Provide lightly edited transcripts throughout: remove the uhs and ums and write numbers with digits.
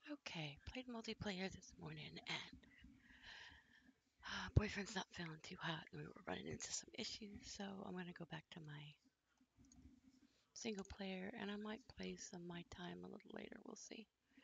Okay, played multiplayer this morning and boyfriend's not feeling too hot and we were running into some issues, so I'm going to go back to my single player and I might play some my time a little later. We'll see.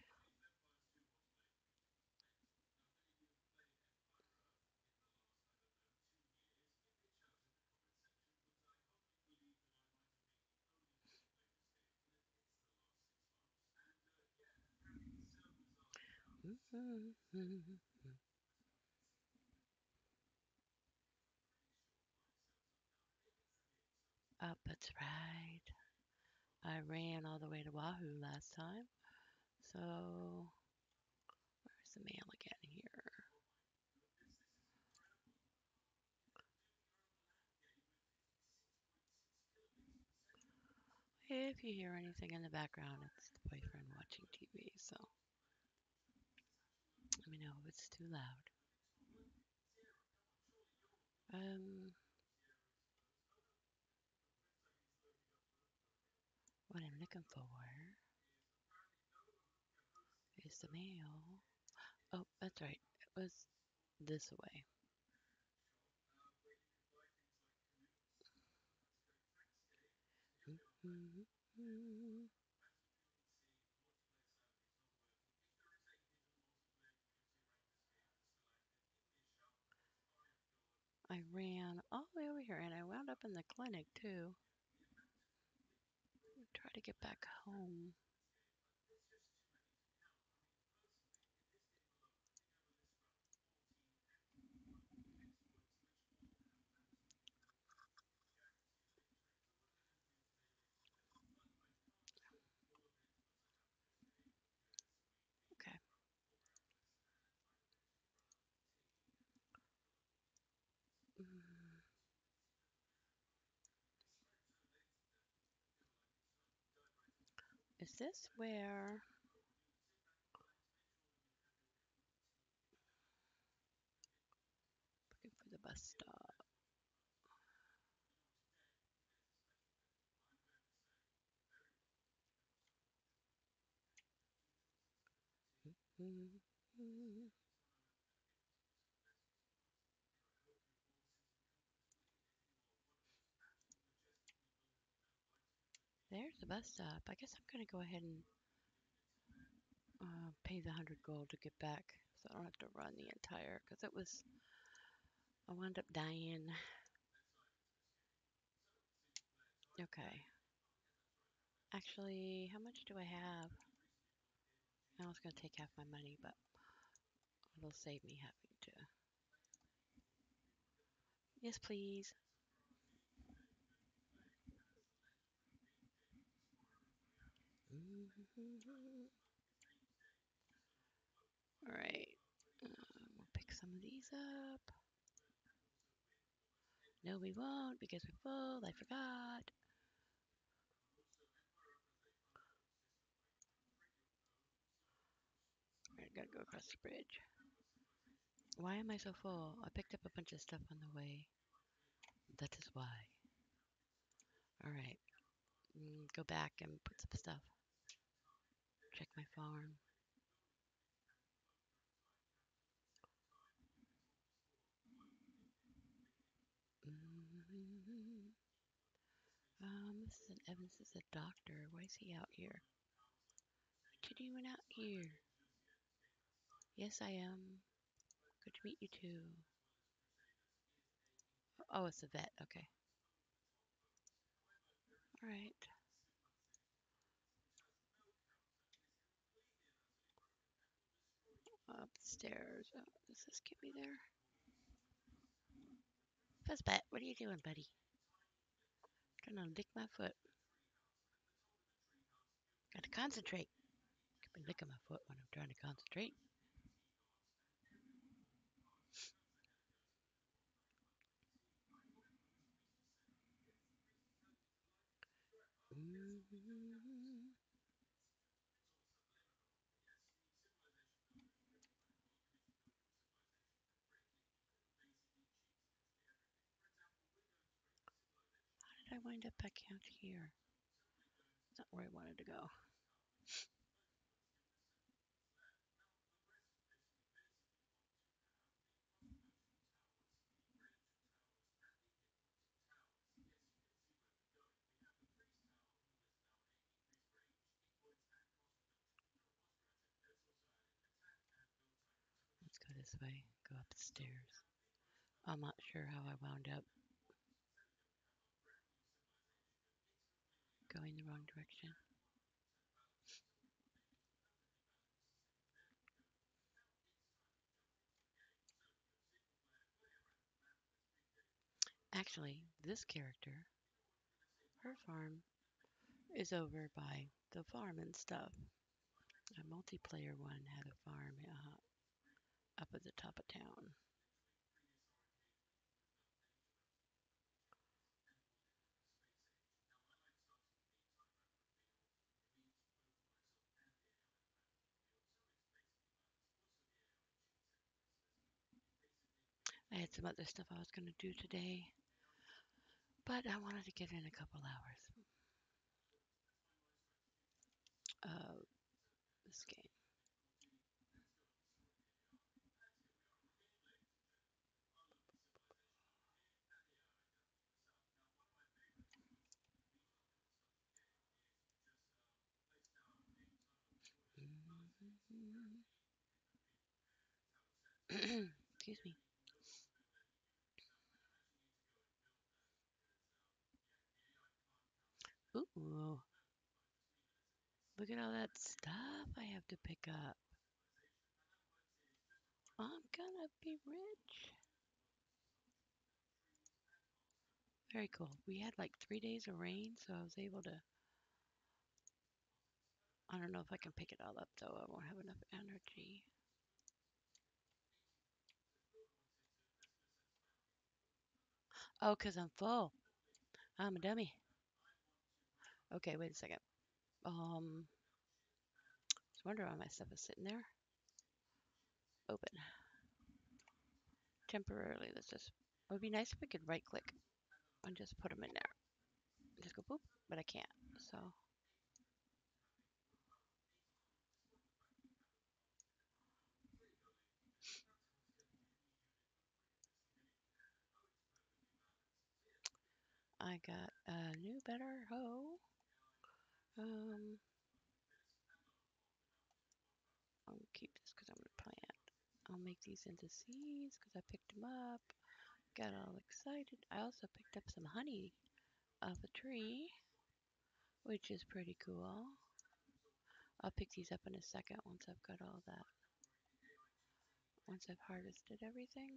Up, that's right. I ran all the way to Wahoo last time. So, where's the mail again here? If you hear anything in the background, it's the boyfriend watching TV. So, let me know if it's too loud. What I'm looking for is the mail. Oh, that's right. It was this way. I ran all the way over here and I wound up in the clinic too. Try to get back home. Okay. Mm, is this where? Looking for the bus stop. There's the bus stop. I guess I'm gonna go ahead and pay the 100 gold to get back, so I don't have to run the entire. Because it was, I wound up dying. Okay. Actually, how much do I have? I was gonna take half my money, but it'll save me having to. Yes, please. All right. We'll pick some of these up. No, we won't because we're full. I forgot. I gotta go across the bridge. Why am I so full? I picked up a bunch of stuff on the way. That is why. All right. Go back and put some stuff. Check my farm. Mm, this is an Evans. This is a doctor. Why is he out here? What you doing out here? Yes, I am. Good to meet you too. Oh, it's a vet. Okay. All right. Upstairs. Oh, does this get me there? Fuzzbat, what are you doing, buddy? Trying to lick my foot. Got to concentrate. Keep on licking my foot when I'm trying to concentrate. Mm-hmm. How did I wind up back out here? It's not where I wanted to go. this way, go up the stairs. I'm not sure how I wound up going the wrong direction. Actually, this character, her farm is over by the farm and stuff. A multiplayer one had a farm up at the top of town. I had some other stuff I was going to do today, but I wanted to get in a couple hours of this game. Excuse me. Ooh, look at all that stuff I have to pick up. I'm gonna be rich. Very cool. We had like 3 days of rain, so I was able to. I don't know if I can pick it all up though. I won't have enough energy. Oh, 'cause I'm full. I'm a dummy. Okay, wait a second. Just wonder why my stuff is sitting there. Open. Temporarily, let's just. It would be nice if we could right click and just put them in there. Just go boop, but I can't. So I got a new, better hoe. Um, I'll keep this because I'm gonna plant. I'll make these into seeds because I picked them up. Got all excited. I also picked up some honey off a tree, which is pretty cool. I'll pick these up in a second once I've got all that. Once I've harvested everything.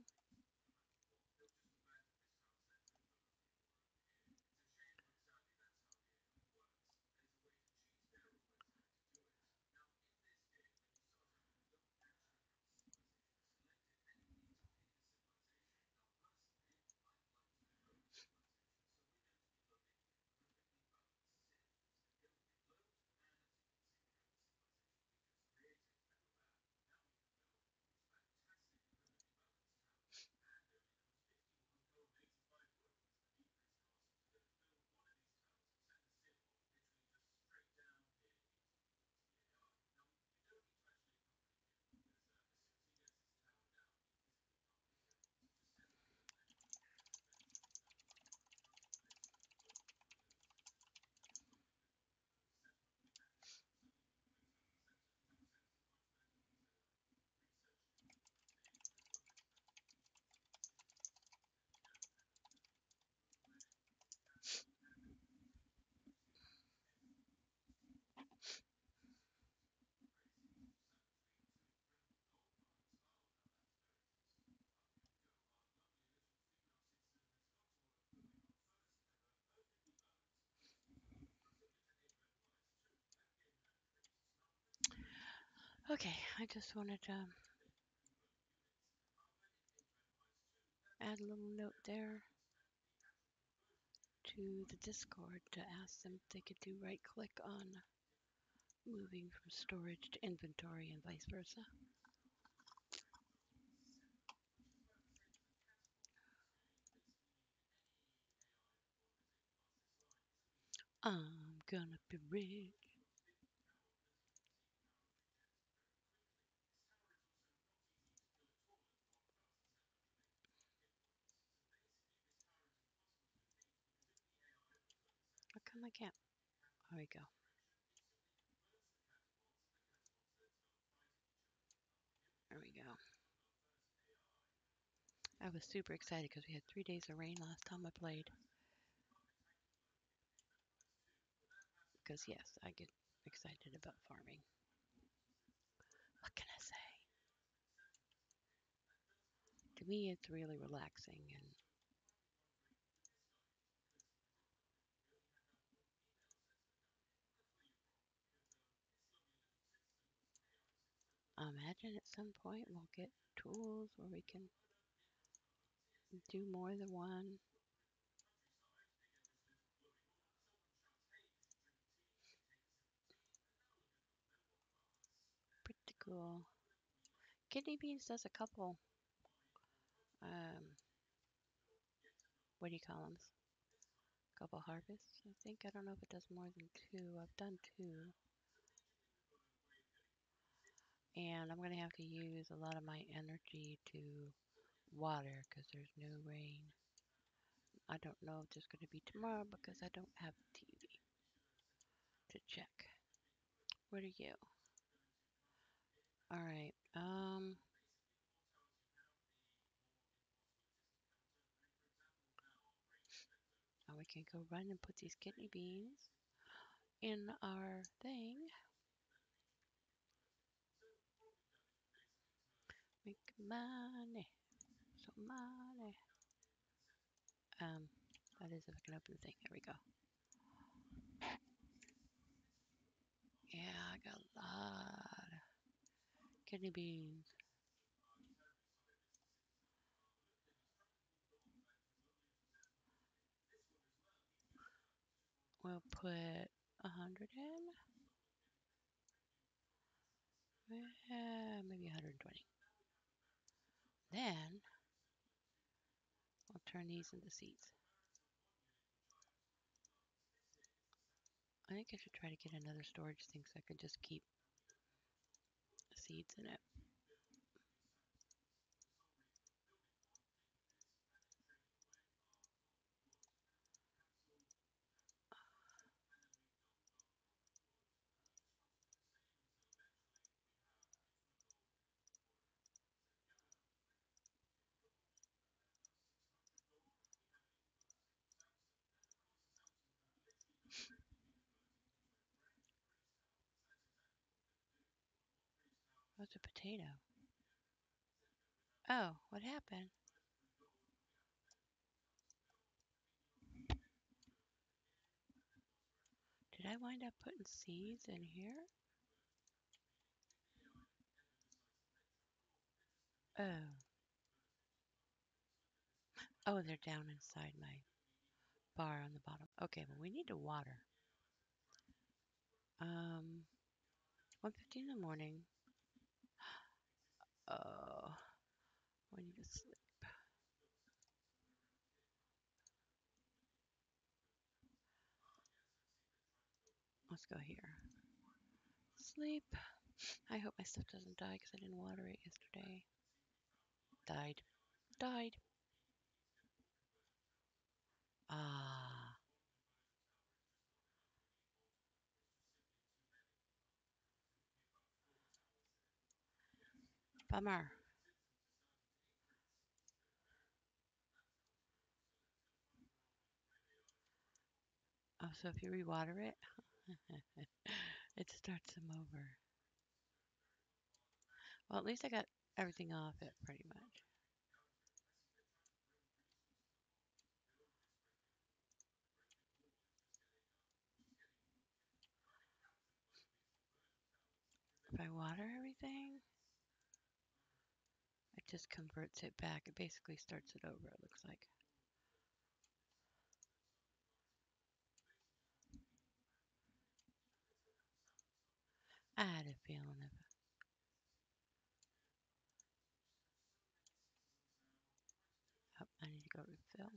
Okay, I just wanted to add a little note there to the Discord to ask them if they could do right click on moving from storage to inventory and vice versa. I'm gonna be rich. How come I can't? There we go. There we go. I was super excited because we had 3 days of rain last time I played. Because, yes, I get excited about farming. What can I say? To me, it's really relaxing, and I imagine at some point we'll get tools where we can do more than one. Pretty cool. Kidney beans does a couple, um, what do you call them? Couple harvests, I think. I don't know if it does more than two. I've done two. And I'm going to have to use a lot of my energy to water because there's no rain. I don't know if there's going to be tomorrow because I don't have TV to check. What are you? All right. Now we can go run and put these kidney beans in our thing. Make money. So money. That is if I can open the thing. There we go. Yeah, I got a lot of kidney beans. We'll put 100 in. Maybe 120. Then I'll turn these into seeds. I think I should try to get another storage thing so I can just keep seeds in it. What's a potato? Oh, what happened? Did I wind up putting seeds in here? Oh. Oh, they're down inside my bar on the bottom. Okay, well, we need to water. 1:50 in the morning. Oh, we need to sleep. Let's go here. Sleep. I hope my stuff doesn't die because I didn't water it yesterday. Died. Died. Ah, bummer. Oh, so if you rewater it, it starts them over. Well, at least I got everything off it pretty much. If I water everything, it just converts it back. It basically starts it over, it looks like. I had a feeling of it. Oh, I need to go refill.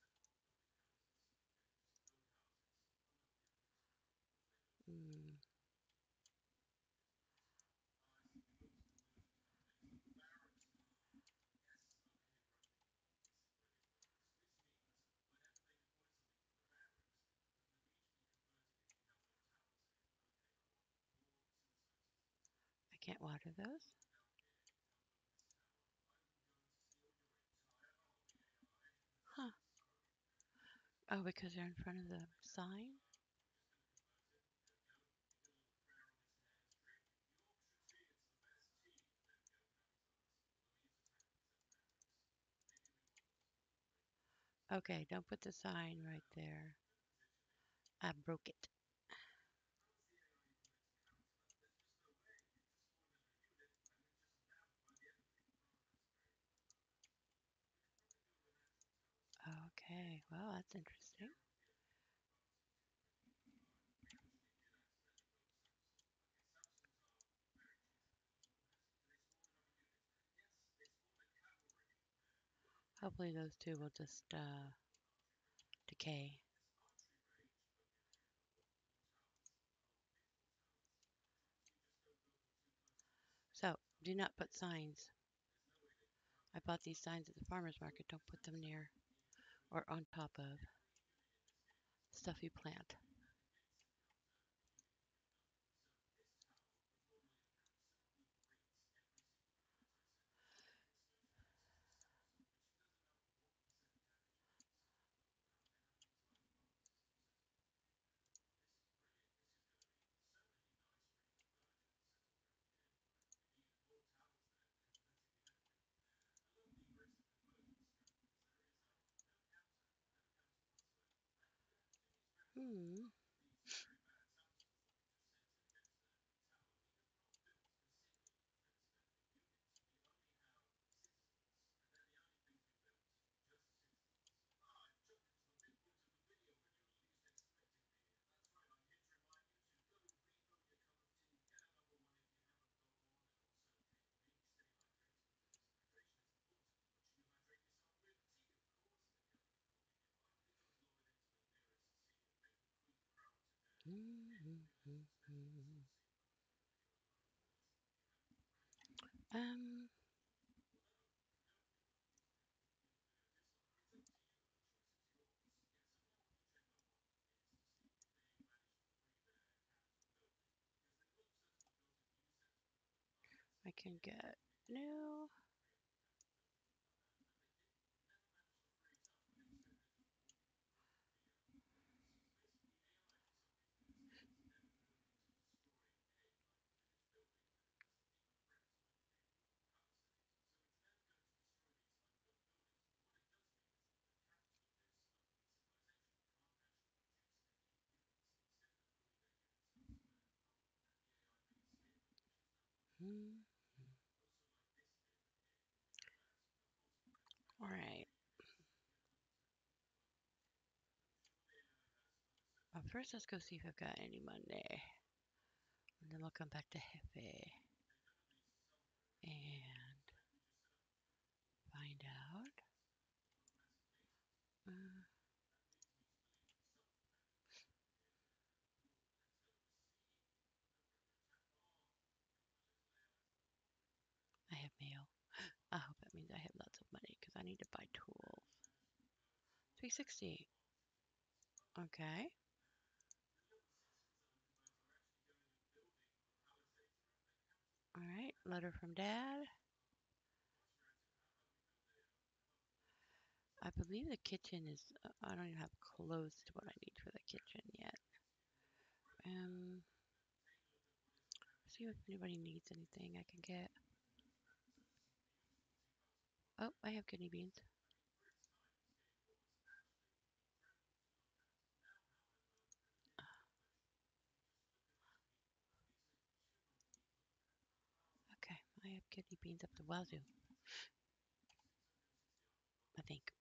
Mm, I can't water those. Oh, because they're in front of the sign? Okay, don't put the sign right there. I broke it. Okay, well, that's interesting. Hopefully those two will just decay. So, do not put signs. I bought these signs at the farmer's market. Don't put them near or on top of stuff you plant. Hmm. Um, I can get no. Hmm. All right. Well, first, let's go see if I've got any Monday, and then we'll come back to Hefe and find out. Uh, I have mail. I hope that means I have lots of money because I need to buy tools. 360. Okay. All right. Letter from Dad. I believe the kitchen is. I don't even have close to what I need for the kitchen yet. Um. See if anybody needs anything I can get. Oh, I have kidney beans. Okay, I have kidney beans up the wazoo. I think.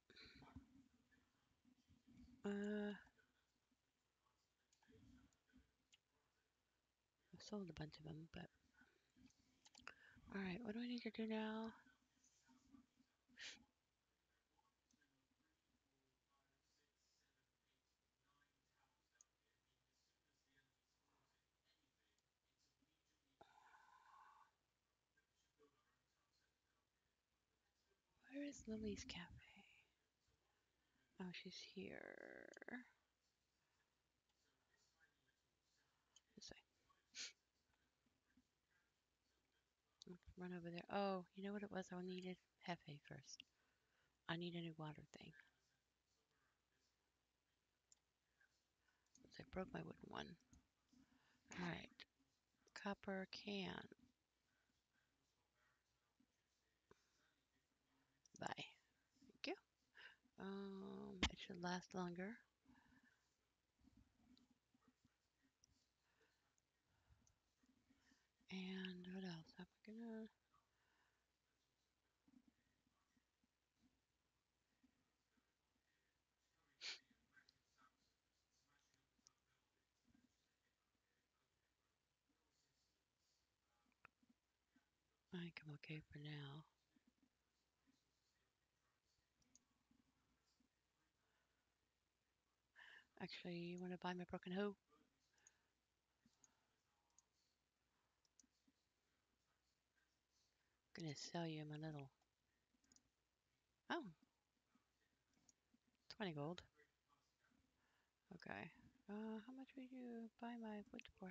I've sold a bunch of them, but all right. What do I need to do now? Where is Lily's cafe? Oh, she's here. This way. Run over there. Oh, you know what it was? I needed Hefe first. I need a new water thing. I broke my wooden one. Alright. Copper can. Bye. Thank you. It should last longer. And what else? I'm gonna. I think I'm okay for now. Actually, you want to buy my broken hoe? I'm gonna sell you my little. Oh, 20 gold. Okay. How much would you buy my wood for?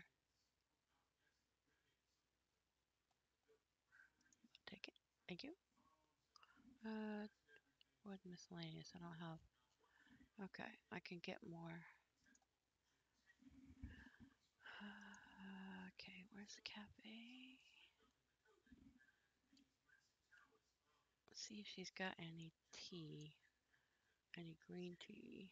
I'll take it. Thank you. Wood miscellaneous. I don't have. Okay, I can get more. Okay, where's the cafe? Let's see if she's got any tea. Any green tea.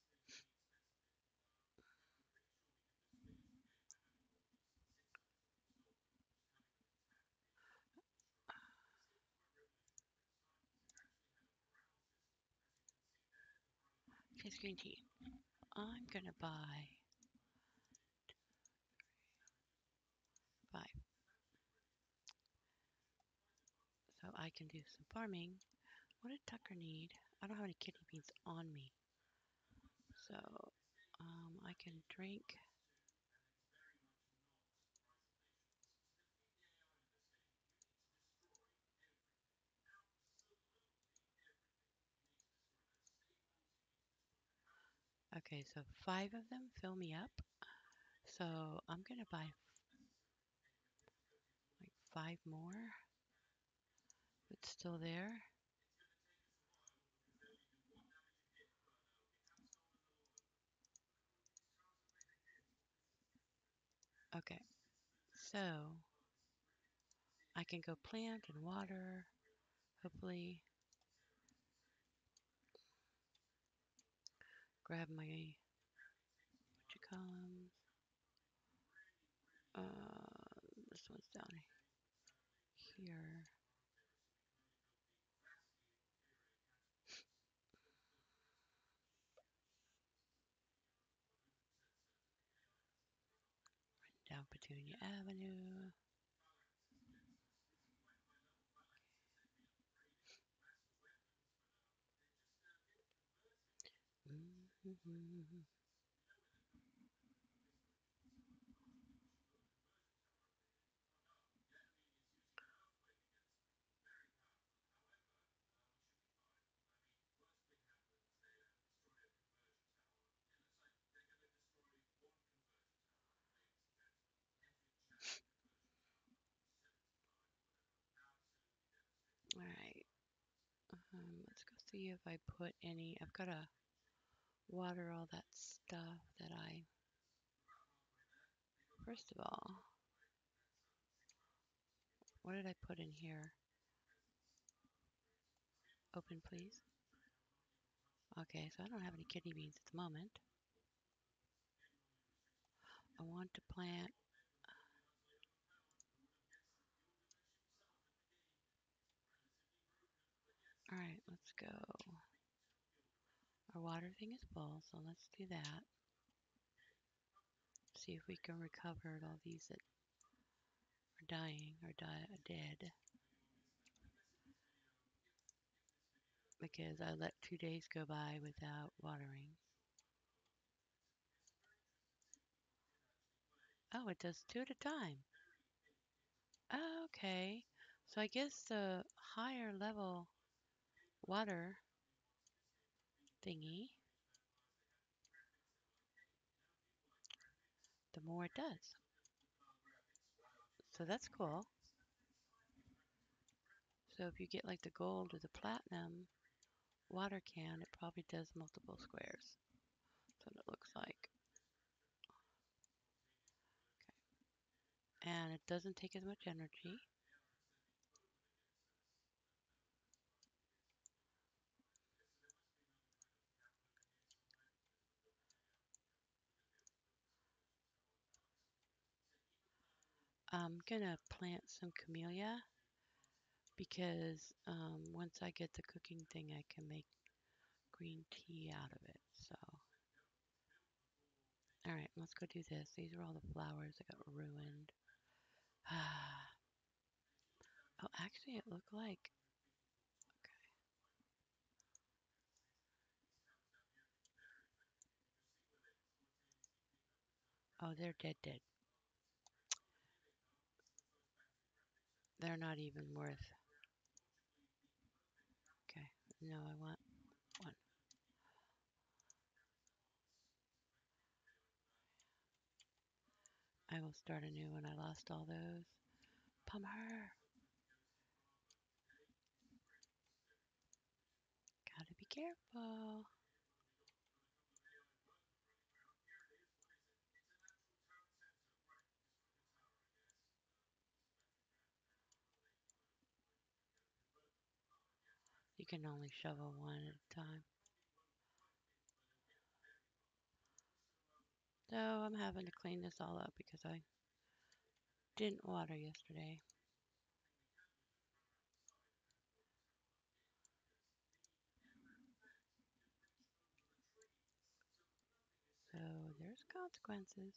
She has green tea. I'm gonna buy 5. So I can do some farming. What did Tucker need? I don't have any kidney beans on me. So I can drink. Okay, so 5 of them fill me up. So I'm gonna buy like 5 more. It's still there. Okay, so I can go plant and water. Hopefully, grab my what you call 'em? This one's down here. Down Petunia Avenue. Mm-hmm. All right. Let's go see if I put any. I've got to water all that stuff that I. First of all, what did I put in here? Open, please. Okay, so I don't have any kidney beans at the moment. I want to plant. All right, let's go. Our water thing is full, so let's do that. See if we can recover all these that are dying or dead. Because I let 2 days go by without watering. Oh, it does 2 at a time. Oh, okay. So I guess the higher level water thingy, the more it does. So that's cool. So if you get like the gold or the platinum water can, it probably does multiple squares. That's what it looks like. and it doesn't take as much energy. I'm gonna plant some camellia because once I get the cooking thing, I can make green tea out of it. So, all right, let's go do this. These are all the flowers that got ruined. Oh, actually, it looked like, oh, they're dead, dead. They're not even worth. Okay, no, I want one. I will start a new one. I lost all those. Bummer. Gotta be careful. You can only shovel one at a time. So I'm having to clean this all up because I didn't water yesterday. So there's consequences.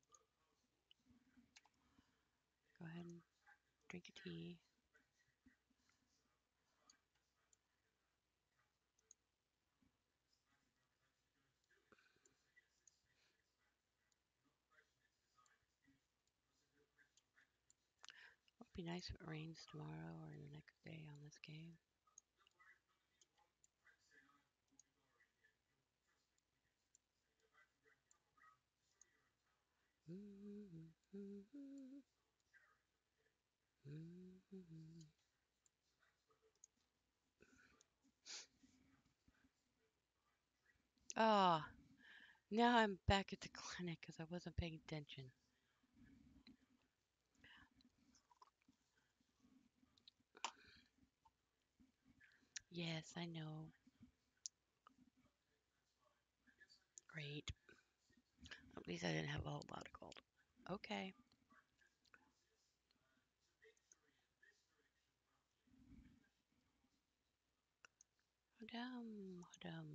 Go ahead and drink a tea. It would be nice if it rains tomorrow or the next day on this game. Oh, now I'm back at the clinic because I wasn't paying attention. Yes, I know. Great. At least I didn't have a whole lot of gold. Okay. Hodum, hodum.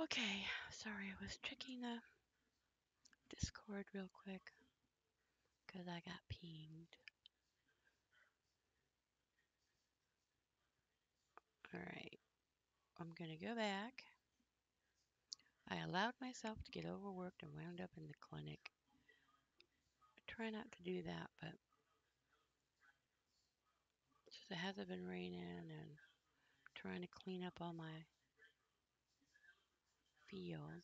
Okay, sorry, I was checking the Discord real quick because I got pinged. Alright, I'm gonna go back. I allowed myself to get overworked and wound up in the clinic. I try not to do that, but since it hasn't been raining and trying to clean up all my field,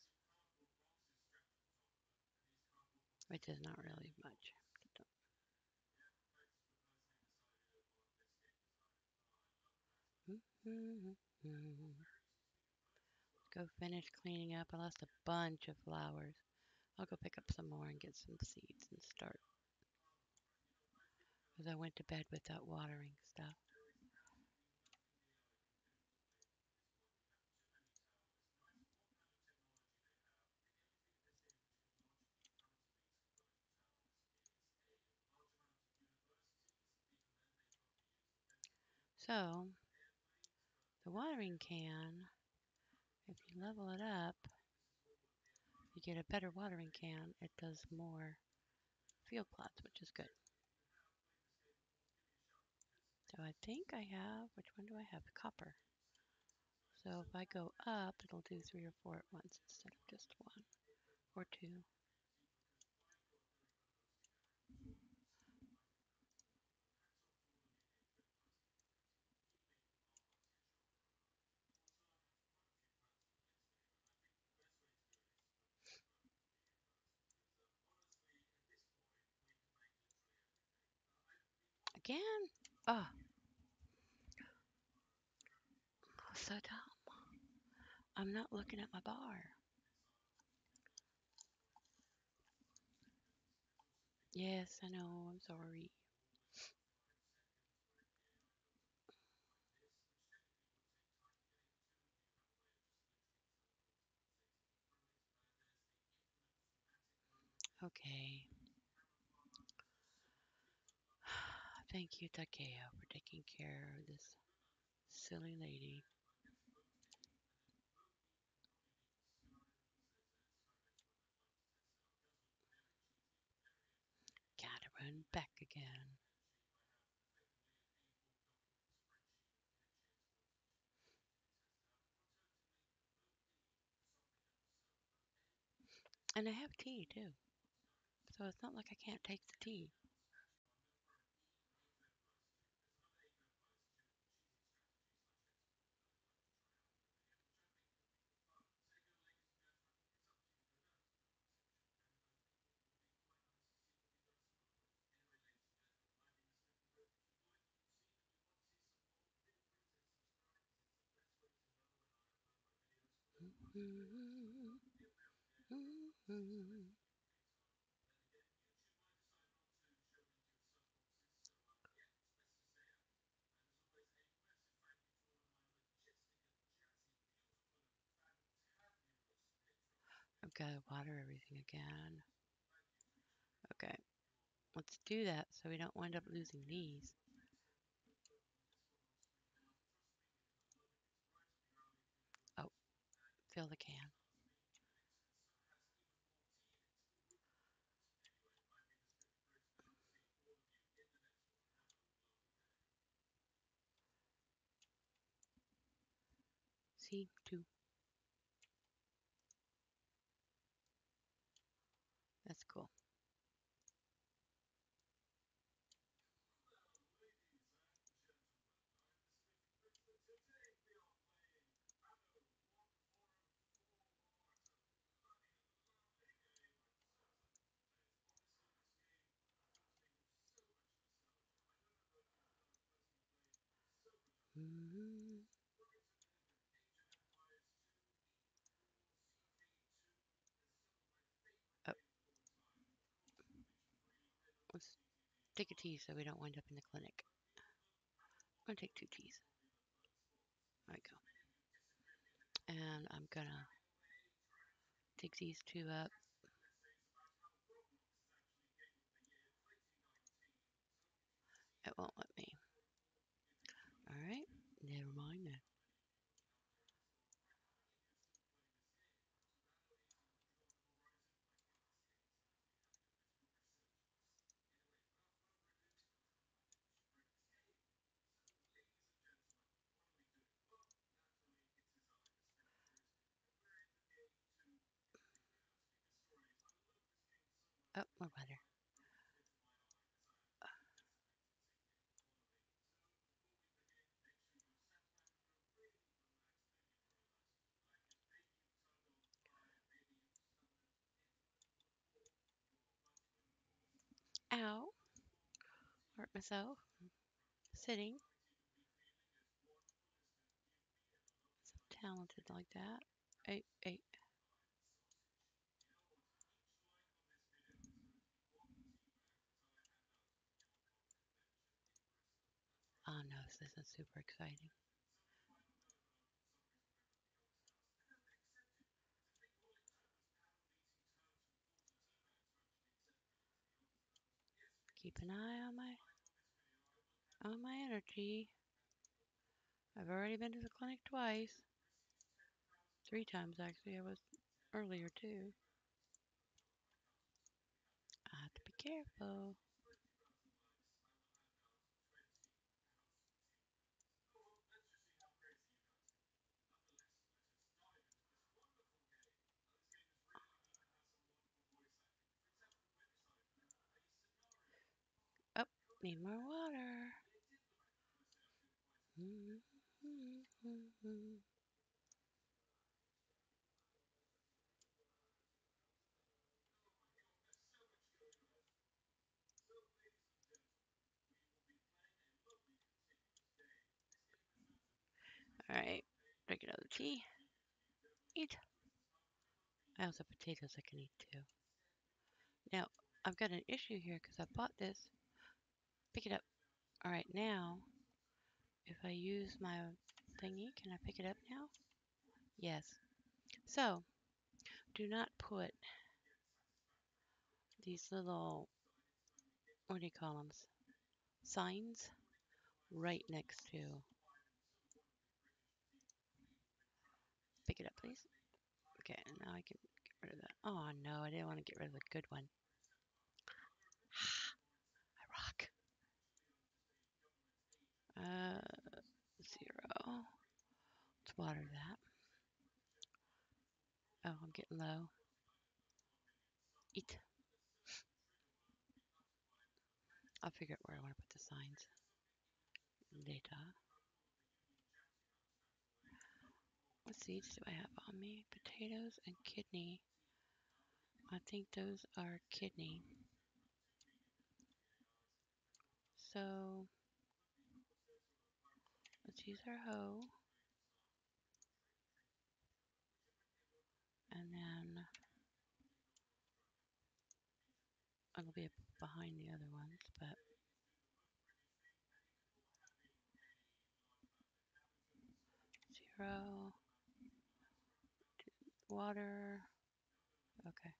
which is not really much. Go finish cleaning up. I lost a bunch of flowers. I'll go pick up some more and get some seeds and start. Because I went to bed without watering stuff. So, the watering can, if you level it up, you get a better watering can. It does more field plots, which is good. So I think I have, which one do I have? Copper. So if I go up, it'll do 3 or 4 at once instead of just 1 or 2. Again? Oh, so dumb. I'm not looking at my bar. Yes, I know. I'm sorry. Okay. Thank you, Takeo, for taking care of this silly lady. Gotta run back again. And I have tea, too. So it's not like I can't take the tea. I've got to water everything again. Okay, let's do that so we don't wind up losing these. Oh, fill the can. See, 2. That's cool. Oh, let's take a tea so we don't wind up in the clinic. I'm gonna take 2 teas. There we go. And I'm gonna dig these 2 up. It won't let me. Alright, never mind then. Oh, more butter. Ow. Hurt myself. Sitting. So talented like that. Hey, hey. Oh no, this is super exciting. Keep an eye on my energy. I've already been to the clinic twice. 3 times actually. I was earlier too. I have to be careful. Oh, need more water. Alright, drink another tea. Eat. I also have potatoes I can eat too. Now, I've got an issue here because I bought this. Pick it up. Alright, now, if I use my thingy, can I pick it up now? Yes. So, do not put these little, what do you call them? Signs right next to. Pick it up, please. Okay, now I can get rid of that. Oh no, I didn't want to get rid of the good one. I rock. 0. Let's water that. Oh, I'm getting low. Eat. I'll figure out where I want to put the signs. Data. What seeds do I have on me? Potatoes and kidney. I think those are kidney. So let's use our hoe. And then it'll be behind the other ones, but 0. Water. Okay.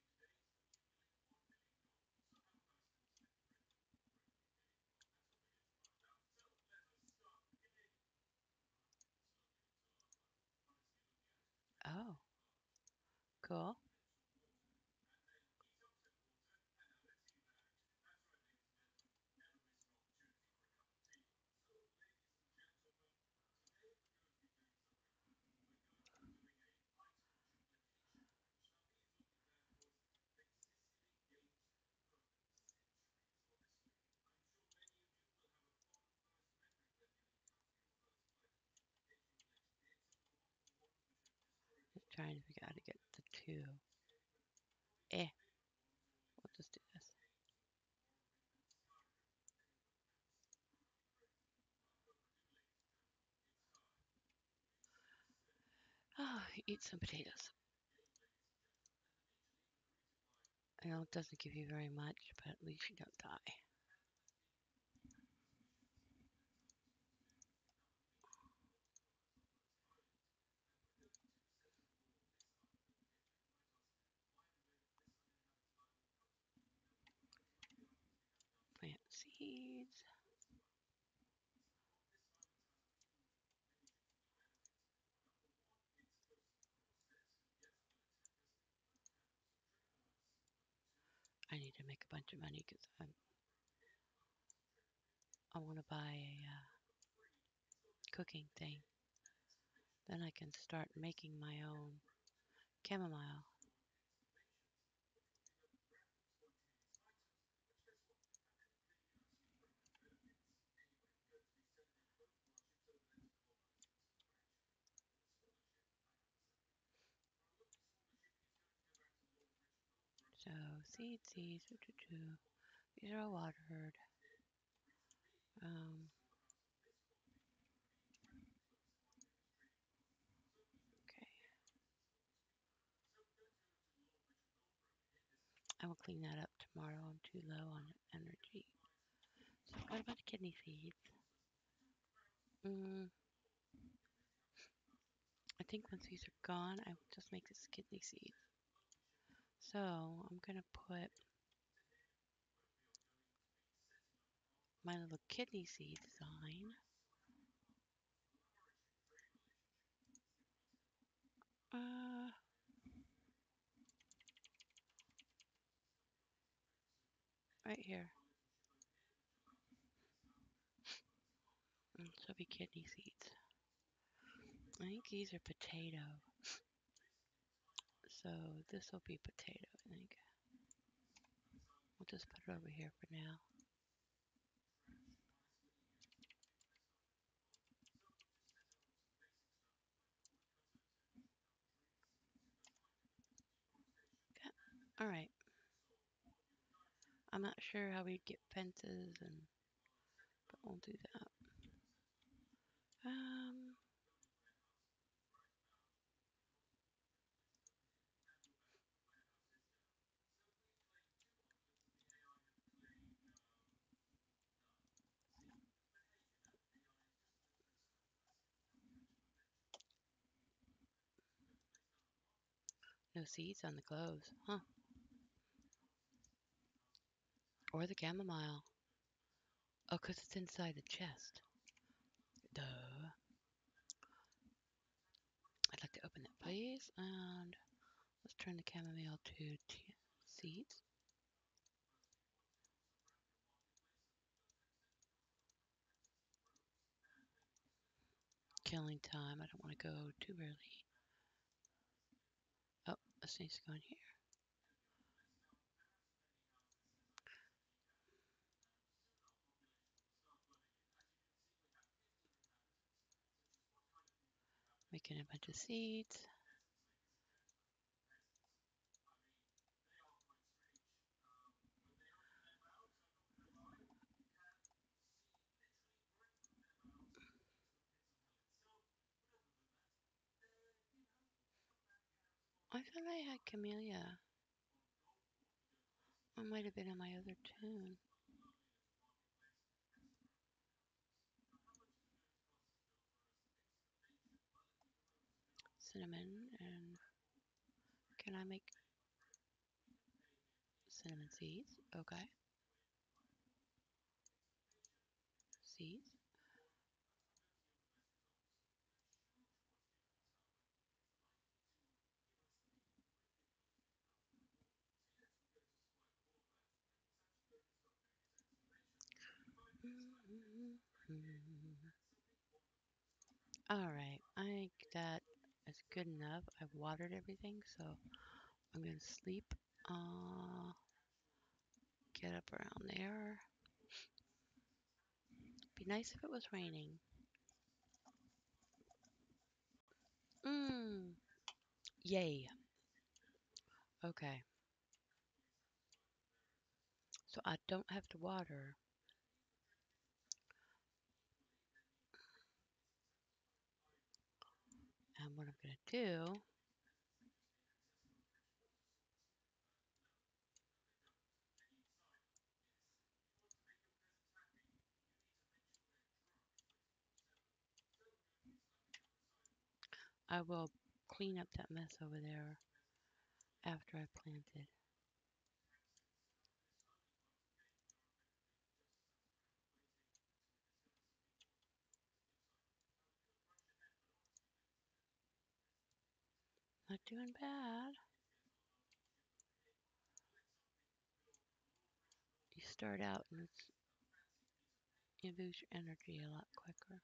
Oh, cool. Just trying to figure out how to get the 2. We'll just do this. Oh, eat some potatoes. I know it doesn't give you very much, but at least you don't die. Plant seeds. I need to make a bunch of money because I want to buy a cooking thing. Then I can start making my own chamomile. So seeds. These are all watered. Okay. I will clean that up tomorrow. I'm too low on energy. So I've got a bunch of kidney seeds. I think once these are gone, I will just make this kidney seed. So I'm going to put my little kidney seed design right here. This will be kidney seeds. I think these are potato. So this will be potato, I think. We'll just put it over here for now. Okay. All right. I'm not sure how we get fences, but we'll do that. No seeds on the clothes, huh? Or the chamomile. Oh, 'cause it's inside the chest. Duh. I'd like to open that, please. And let's turn the chamomile to seeds. Killing time. I don't want to go too early. Oh, this needs to go in here. Making a bunch of seeds. I thought I had camellia. It might have been in my other tune. Cinnamon, and can I make cinnamon seeds? Okay. Seeds. All right. I think that is good enough. I've watered everything, so I'm going to sleep. Get up around there. Be nice if it was raining. Yay. Okay. So I don't have to water. And what I'm going to do, I will clean up that mess over there after I planted. Not doing bad. You start out and you lose your energy a lot quicker.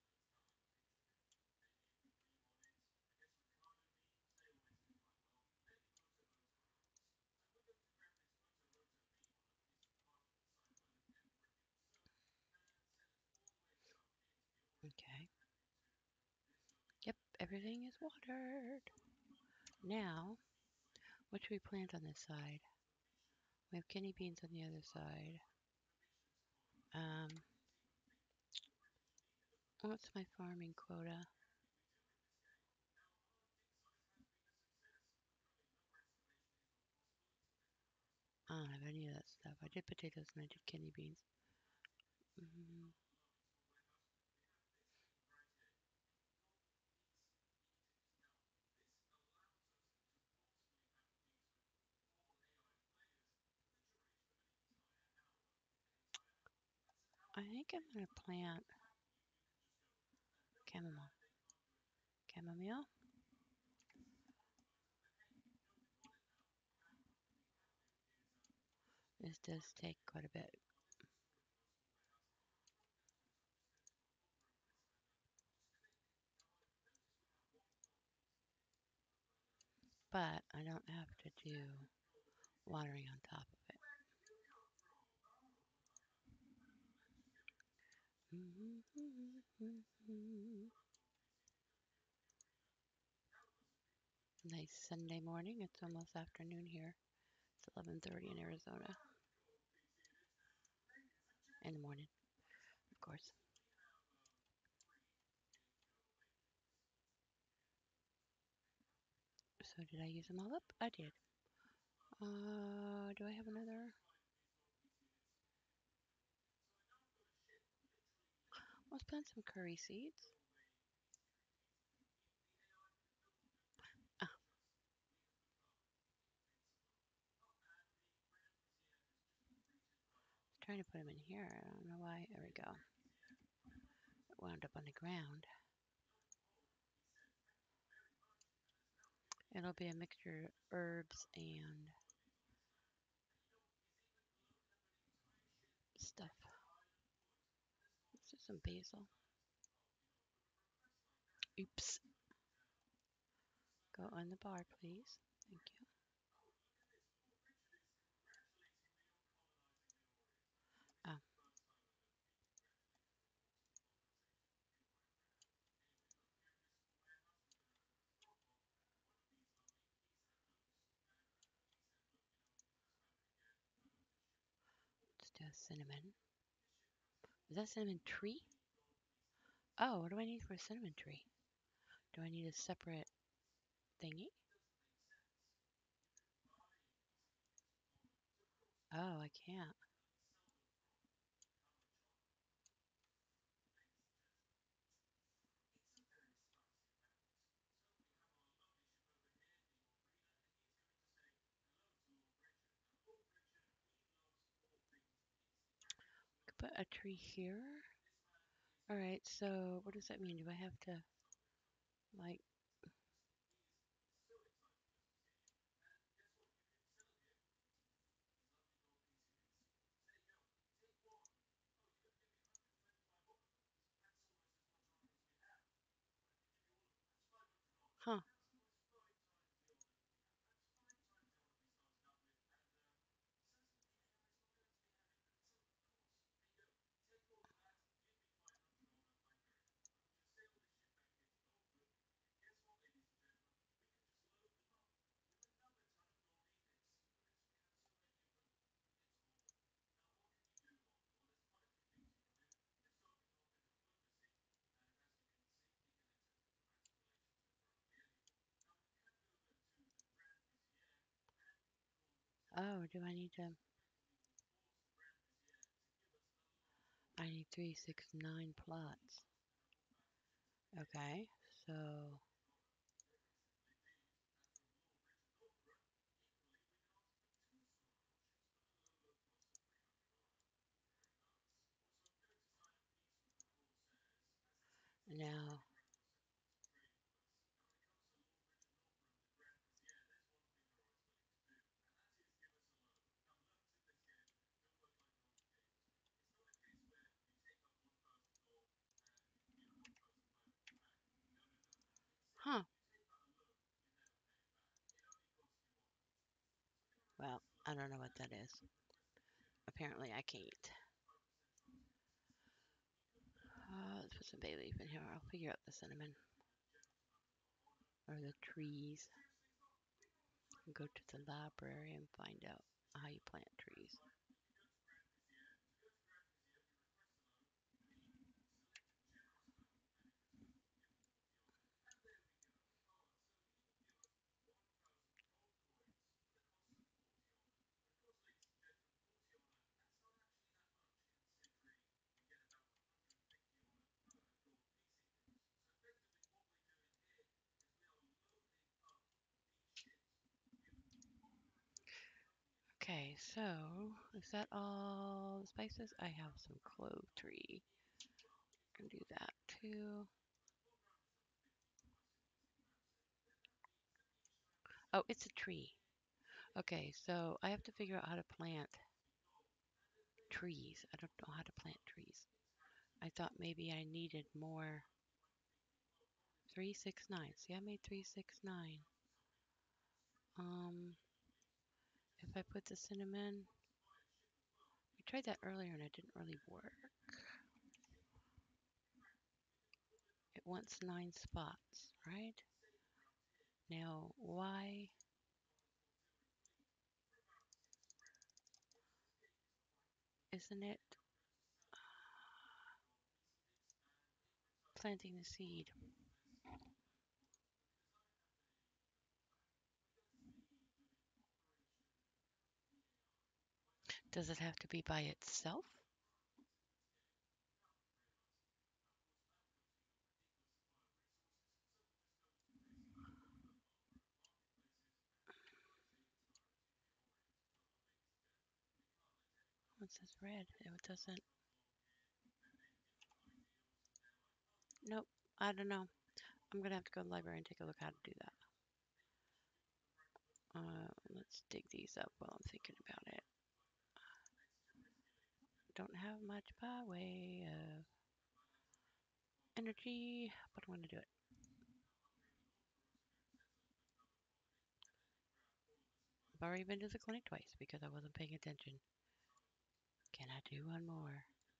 Okay. Yep, everything is watered. Now, what should we plant on this side? We have kidney beans on the other side. Um, what's my farming quota? I don't have any of that stuff. I did potatoes and I did kidney beans. Mm, I think I'm going to plant chamomile. Chamomile? This does take quite a bit. But I don't have to do watering on top of it. Nice Sunday morning. It's almost afternoon here. It's 11:30 in Arizona. In the morning, of course. So did I use them all up? I did. Do I have another? Let's plant some curry seeds. Ah, trying to put them in here. I don't know why. There we go. It wound up on the ground. It'll be a mixture of herbs and stuff. Let's do some basil. Oops. Go on the bar, please. Thank you. Oh, let's do a cinnamon. Is that cinnamon tree? Oh, what do I need for a cinnamon tree? Do I need a separate thingy? Oh, I can't. Could put a tree here. All right, so what does that mean? Do I have to, like, huh? Oh, do I need to? I need 369 plots. Okay, so now, huh? Well, I don't know what that is. Apparently, I can't. Let's put some bay leaf in here. I'll figure out the cinnamon or the trees. And go to the library and find out. how you plant trees. Okay, so is that all the spices? I have some clove tree. I can do that too. Oh, it's a tree. Okay, so I have to figure out how to plant trees. I don't know how to plant trees. I thought maybe I needed more 369. See, I made 369. Um, if I put the cinnamon, we tried that earlier and it didn't really work. It wants 9 spots, right? Now, why isn't it planting the seed? Does it have to be by itself? It says red. It doesn't. Nope. I don't know. I'm gonna have to go to the library and take a look how to do that. Let's dig these up while I'm thinking about it. Don't have much by way of energy, but I'm gonna do it. I've already been to the clinic twice because I wasn't paying attention. Can I do one more?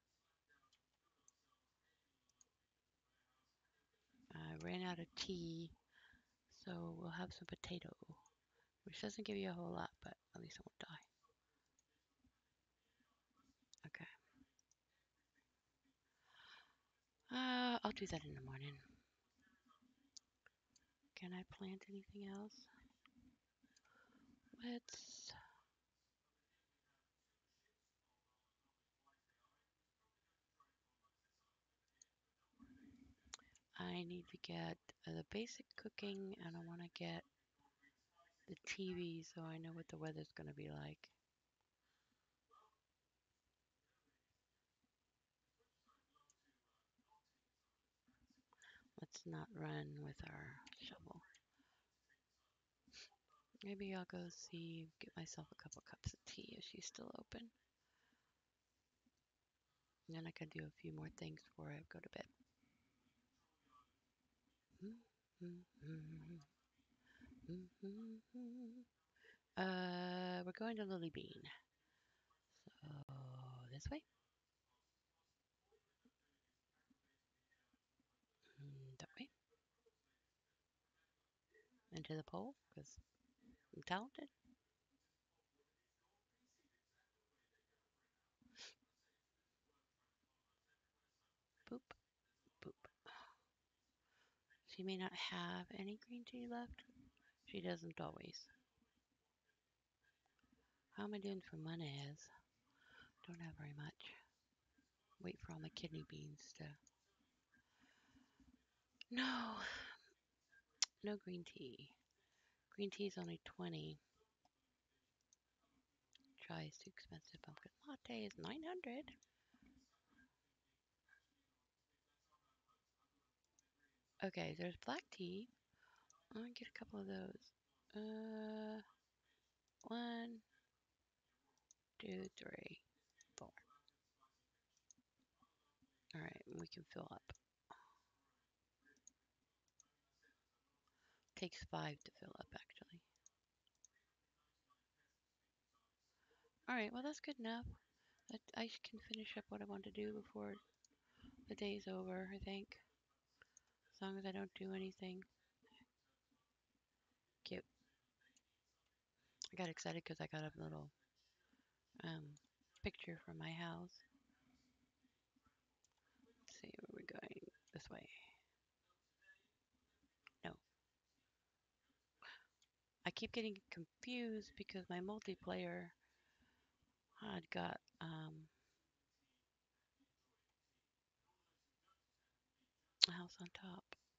I ran out of tea, so we'll have some potato, which doesn't give you a whole lot, but at least I won't die. Okay. I'll do that in the morning. Can I plant anything else? Let's. I need to get the basic cooking, and I want to get the TV so I know what the weather's going to be like. Let's not run with our shovel. Maybe I'll go see, get myself a couple cups of tea if she's still open. And then I can do a few more things before I go to bed. We're going to Lily Bean. So this way. That way. Into the pole because I'm talented. Boop, boop. She may not have any green tea left. She doesn't always. How am I doing for money? Don't have very much. Wait for all my kidney beans to. No, no green tea. Green tea is only 20. Chai is too expensive. Pumpkin latte is 900. Okay, there's black tea. I'll get a couple of those. One, two, three, four. All right, we can fill up. Takes 5 to fill up, actually. All right, well, that's good enough. I can finish up what I want to do before the day's over, I think. As long as I don't do anything. Cute. I got excited because I got a little um, picture from my house. Let's see, where we're going this way. No, I keep getting confused because my multiplayer had got a house on top,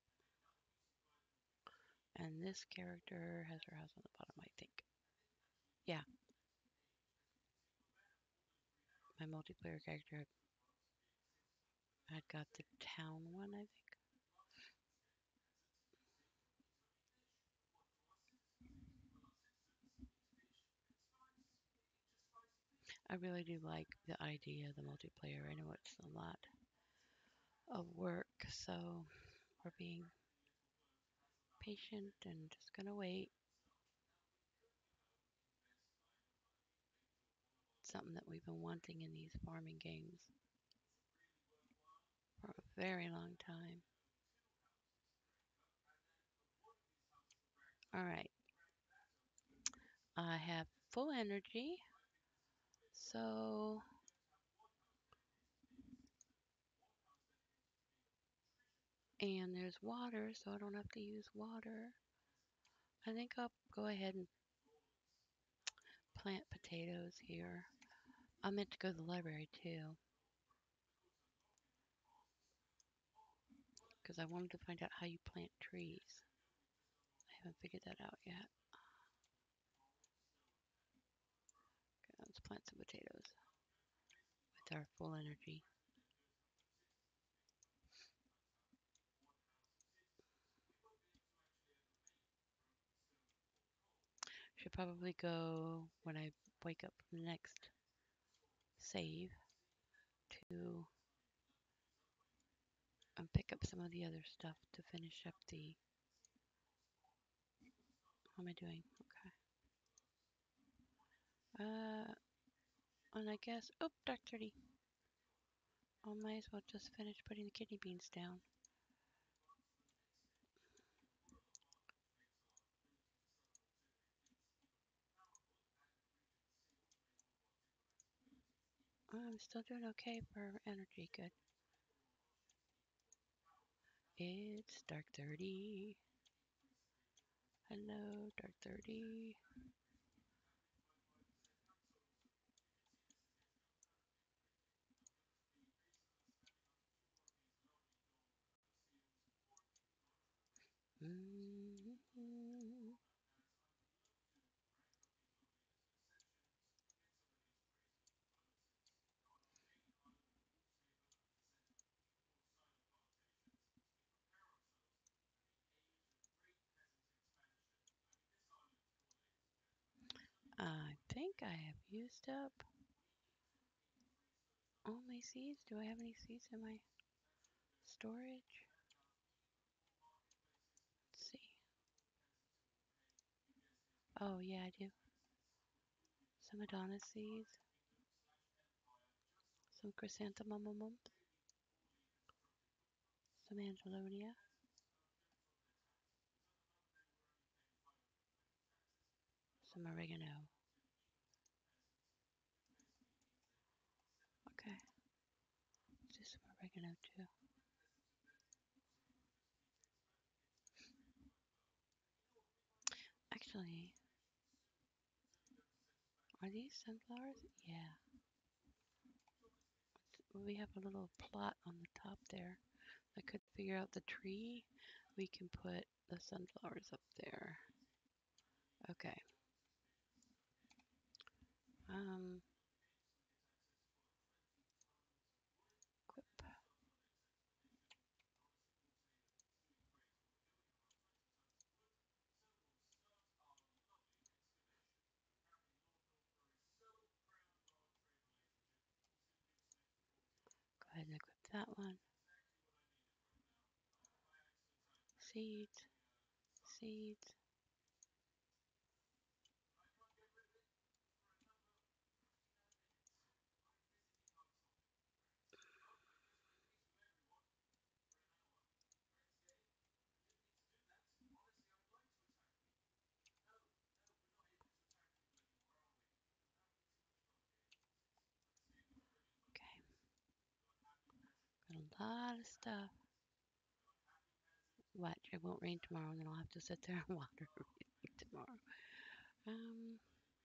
and this character has her house on the bottom, I think. Yeah, my multiplayer character had got the town one, I think. I really do like the idea of the multiplayer. I know it's a lot of work, so we're being patient and just gonna wait. Something that we've been wanting in these farming games for a very long time. All right, I have full energy, so and there's water, so I don't have to use water. I think I'll go ahead and plant potatoes here. I meant to go to the library too, because I wanted to find out how you plant trees. I haven't figured that out yet. Okay, let's plant some potatoes with our full energy. Should probably go when I wake up from the next save to pick up some of the other stuff to finish up the. How am I doing? Okay. And I guess. Oh, dark 30. I might as well just finish putting the kidney beans down. I'm still doing okay for energy. Good. It's dark 30. Hello, dark 30. Mm-hmm. I think I have used up all my seeds. Do I have any seeds in my storage? Let's see. Oh, yeah, I do. Some Adonis seeds, some chrysanthemums, some angelonia, some oregano. Okay, let's do some oregano too. Actually, are these sunflowers? Yeah. We have a little plot on the top there. I could figure out the tree. We can put the sunflowers up there. Okay. Um, equip. Go ahead and equip that one. Seeds, seeds. A lot of stuff. Watch, it won't rain tomorrow, and then I'll have to sit there and water everything tomorrow. Um,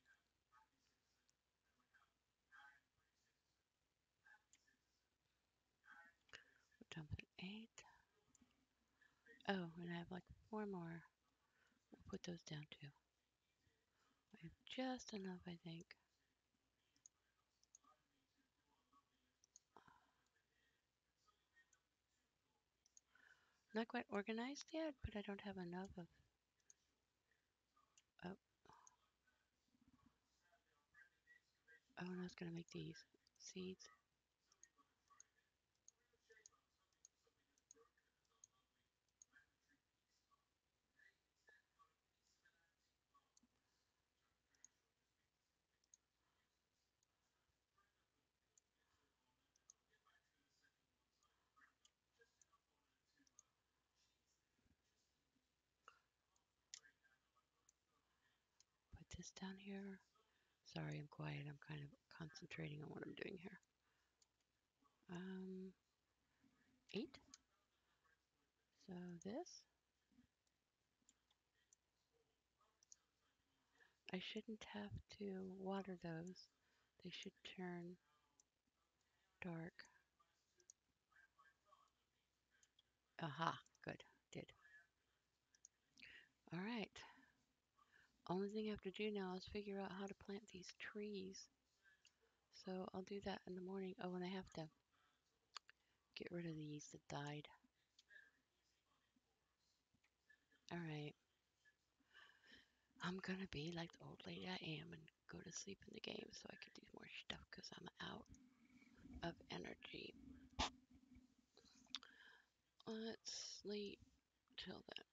we're done with 8. Oh, and I have like 4 more. I'll put those down too. I have just enough, I think. Not quite organized yet, but I don't have enough of. Oh, oh, and I was gonna make these seeds. Put this down here. Sorry, I'm quiet. I'm kind of concentrating on what I'm doing here. 8. So this. I shouldn't have to water those. They should turn dark. Aha, good, did. All right. Only thing I have to do now is figure out how to plant these trees. So I'll do that in the morning. Oh, and I have to get rid of these that died. All right. I'm gonna be like the old lady I am and go to sleep in the game so I can do more stuff because I'm out of energy. Let's sleep till then.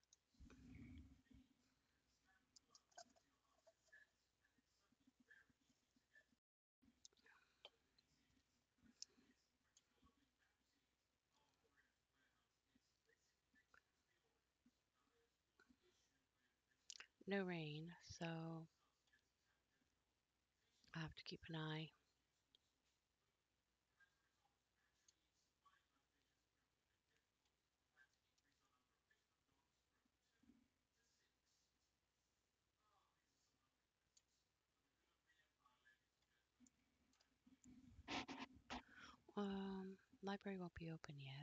No rain, so I have to keep an eye. Library won't be open yet.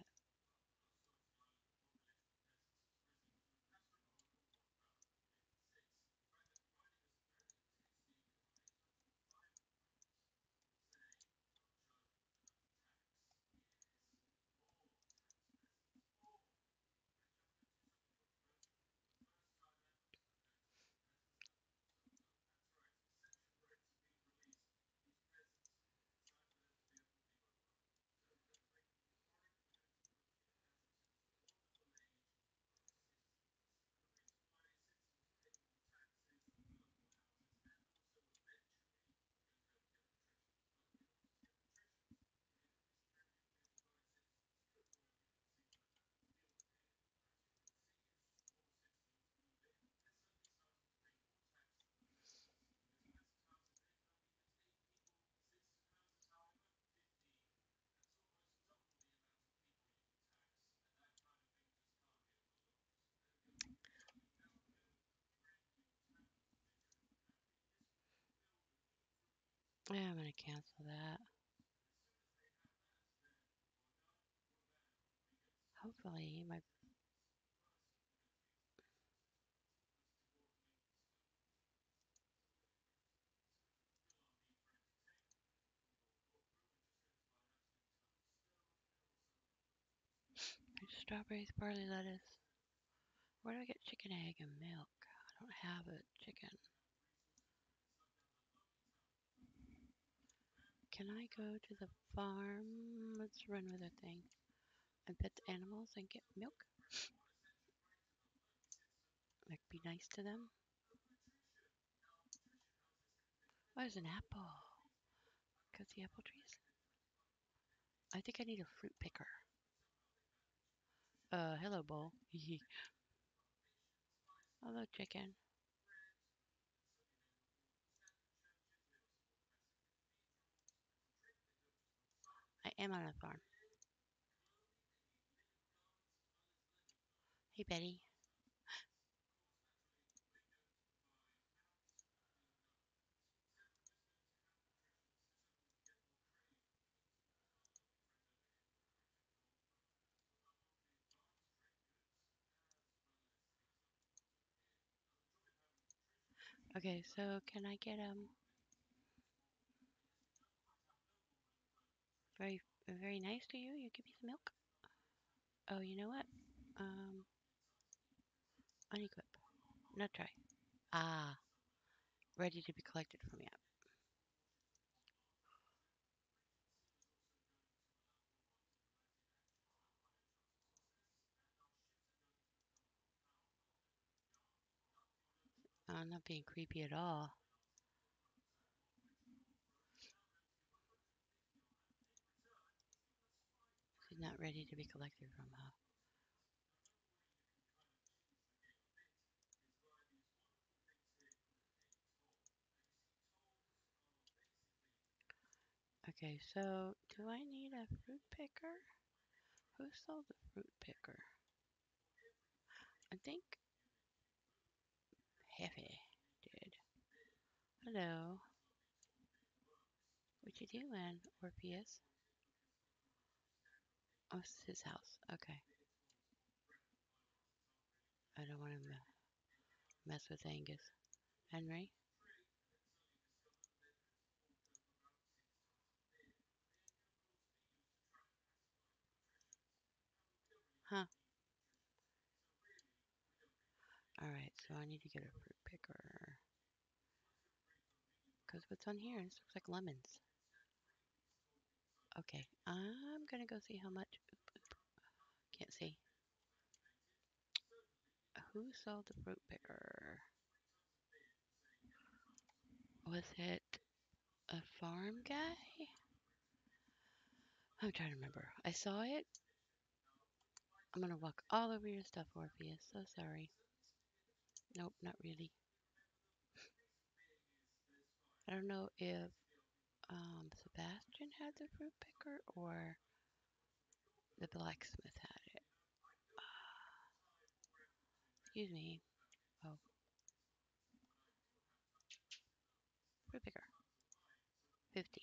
Yeah, I'm gonna cancel that. Hopefully, my strawberries, barley, lettuce. Where do I get chicken, egg, and milk? I don't have a chicken. Can I go to the farm? Let's run with a thing and pet the animals and get milk. Like, be nice to them. Oh, there's an apple. Because the apple trees. I think I need a fruit picker. Hello, bull. Hello, chicken. I am on a farm. Hey, Betty. Okay, so can I get very very nice to you? You give me some milk? Oh, you know what? Um, unequip. Not try. Ah, ready to be collected from you. I'm not being creepy at all. She's not ready to be collected from, huh? Okay, so do I need a fruit picker? Who sold the fruit picker? I think Hefe did. Hello. What you doing, Orpheus? Oh, this is his house. Okay. I don't want to mess with Angus. Henry? Huh. Alright, so I need to get a fruit picker. Because what's on here? This looks like lemons. Okay, I'm gonna go see how much. Can't see. Who sold the fruit picker? Was it a farm guy? I'm trying to remember. I saw it. I'm gonna walk all over your stuff, Orpheus. So sorry. Nope, not really. I don't know if Sebastian had the fruit picker or the blacksmith had it. Excuse me. Oh, fruit picker. 50.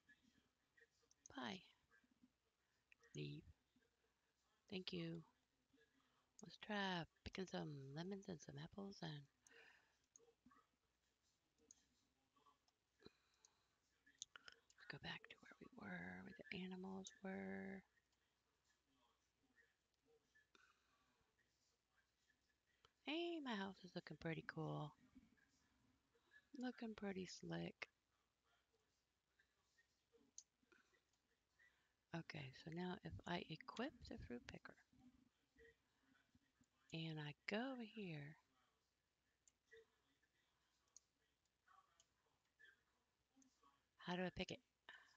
Bye. Leave. Thank you. Let's try picking some lemons and some apples and let's go back to where we were, where the animals were. Hey, my house is looking pretty cool. Looking pretty slick. Okay, so now if I equip the fruit picker and I go over here, how do I pick it?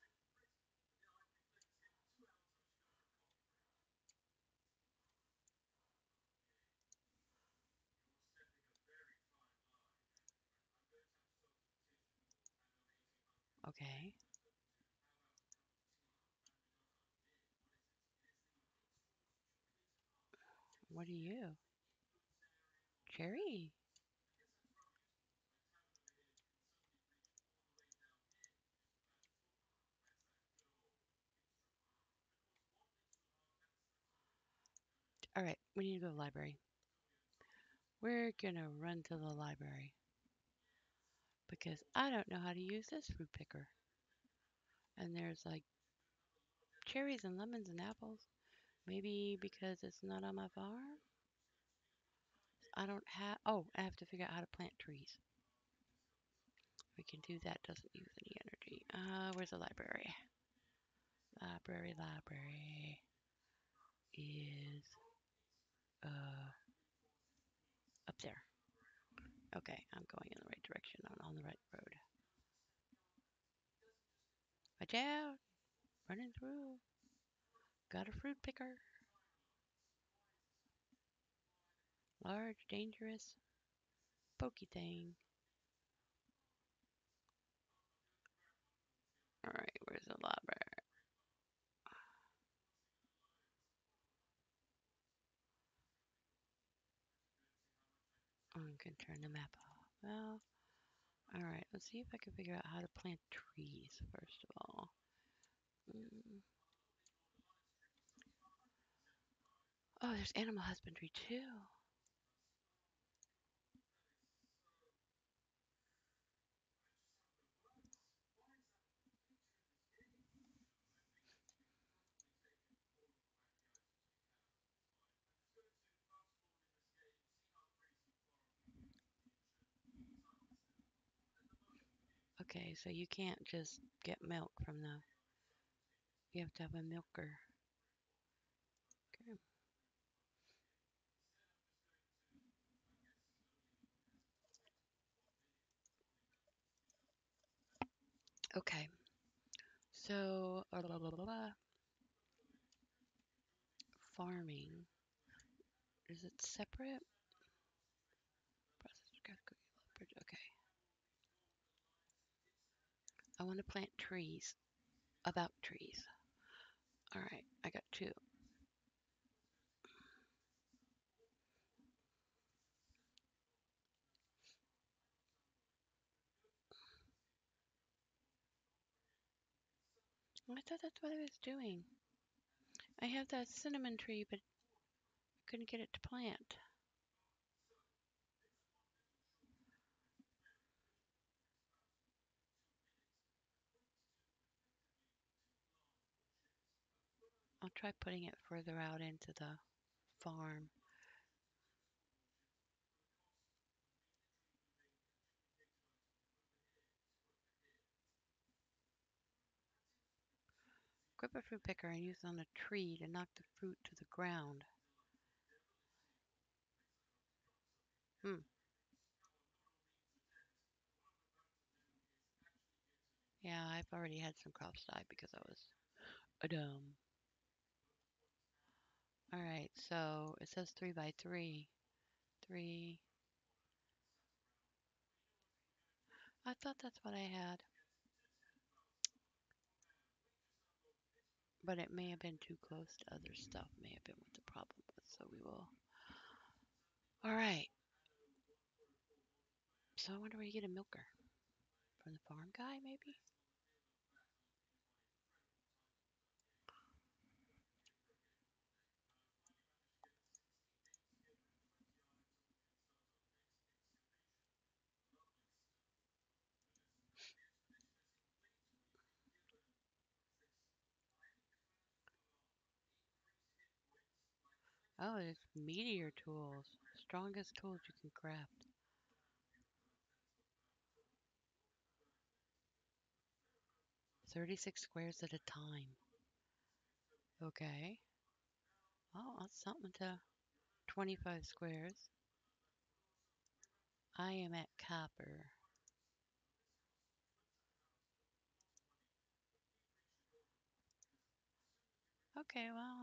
Okay, what are you? Cherry. All right, we need to go to the library. We're gonna run to the library because I don't know how to use this fruit picker. And there's like cherries and lemons and apples. Maybe because it's not on my farm? I don't have. Oh, I have to figure out how to plant trees. We can do that. Doesn't use any energy. Where's the library? Library is up there. Okay, I'm going in the right direction. I'm on the right road. Watch out! Running through. Got a fruit picker. Large, dangerous, pokey thing. Alright, where's the library? can turn the map off. Well, all right. Let's see if I can figure out how to plant trees first of all. Mm. Oh, there's animal husbandry too. Okay, so you can't just get milk from the. You have to have a milker. Okay. Okay. So farming. Is it separate? Okay. I want to plant trees. About trees. All right. I got two. I thought that's what I was doing. I have that cinnamon tree, but I couldn't get it to plant. I'll try putting it further out into the farm. Grip a fruit picker and use it on a tree to knock the fruit to the ground. Hmm. Yeah, I've already had some crops die because I was dumb. All right, so it says 3 by 3. 3. I thought that's what I had, but it may have been too close to other stuff. May have been what the problem was. So we will. All right. So I wonder where you get a milker from the farm guy, maybe. Oh, it's meteor tools. Strongest tools you can craft. 36 squares at a time. Okay. Oh, that's something to 25 squares. I am at copper. Okay, well,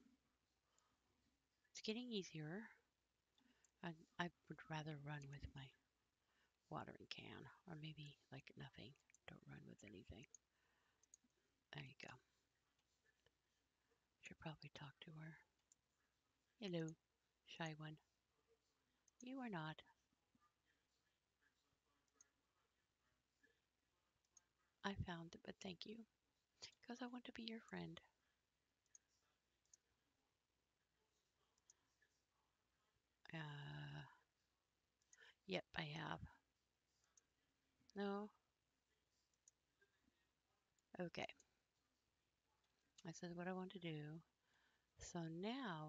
it's getting easier. I would rather run with my watering can, or maybe like nothing. Don't run with anything. There you go. Should probably talk to her. Hello, shy one. You are not. I found it, but thank you. Because I want to be your friend. Uh, yep, I have. No? Okay. I said what I want to do. So now,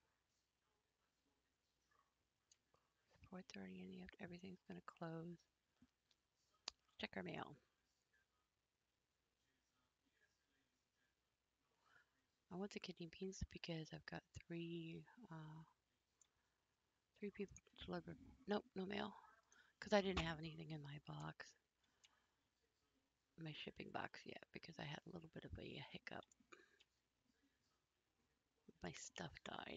4:30 in the afternoon, everything's going to close. Check our mail. I want the kidney beans because I've got three people to deliver. Nope, no mail. Because I didn't have anything in my box, my shipping box yet, because I had a little bit of a hiccup. My stuff died.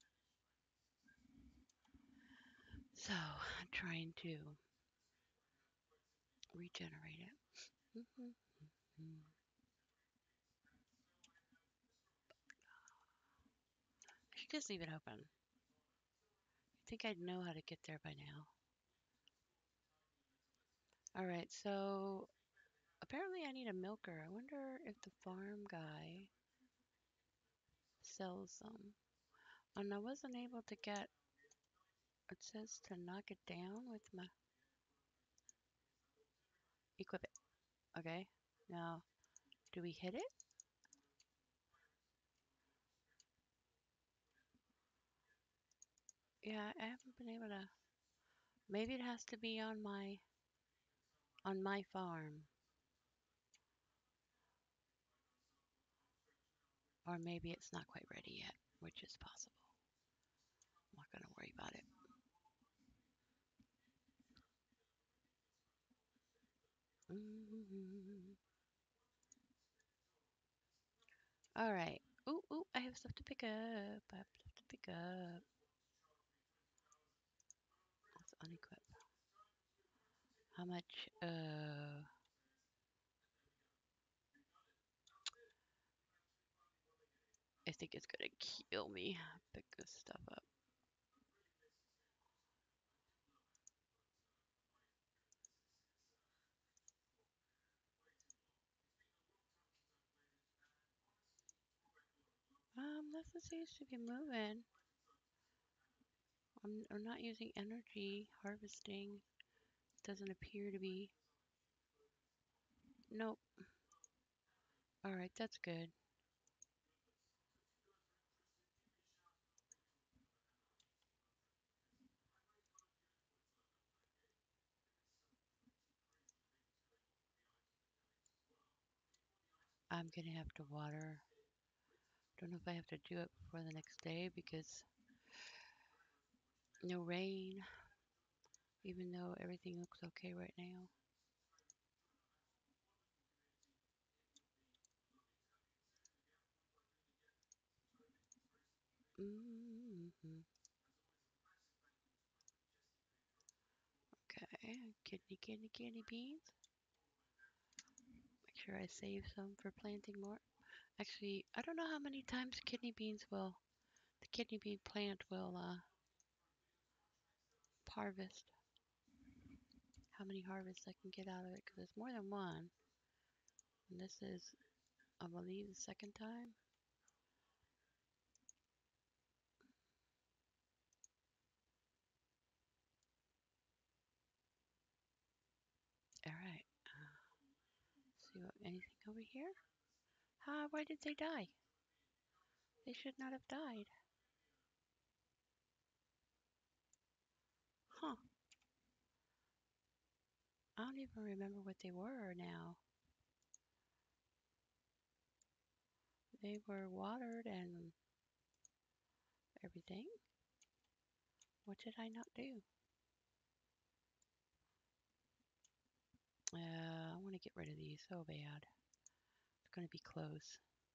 So I'm trying to regenerate it. I should just leave it open. I think I'd know how to get there by now. All right, so apparently I need a milker. I wonder if the farm guy sells some. And I wasn't able to get, it says to knock it down with my, equip it. Okay, now do we hit it? Yeah, I haven't been able to. Maybe it has to be on my farm, or maybe it's not quite ready yet, which is possible. I'm not gonna worry about it. Mm-hmm. All right. Ooh, ooh, I have stuff to pick up. I have stuff to pick up. Let's unequip. How much? I think it's gonna kill me. Pick this stuff up. Nothing seems to be moving. I'm not using energy harvesting. Doesn't appear to be. Nope. All right, that's good. I'm gonna have to water. Don't know if I have to do it before the next day because no rain, even though everything looks okay right now. Mm-hmm. Okay, kidney beans. Make sure I save some for planting more. Actually, I don't know how many times the kidney bean plant will harvest. How many harvests I can get out of it because it's more than one. And this is, I believe, the second time. All right. See what anything over here? Why did they die? They should not have died. Huh. I don't even remember what they were now. They were watered and everything. What did I not do? I want to get rid of these so bad. It's going to be close.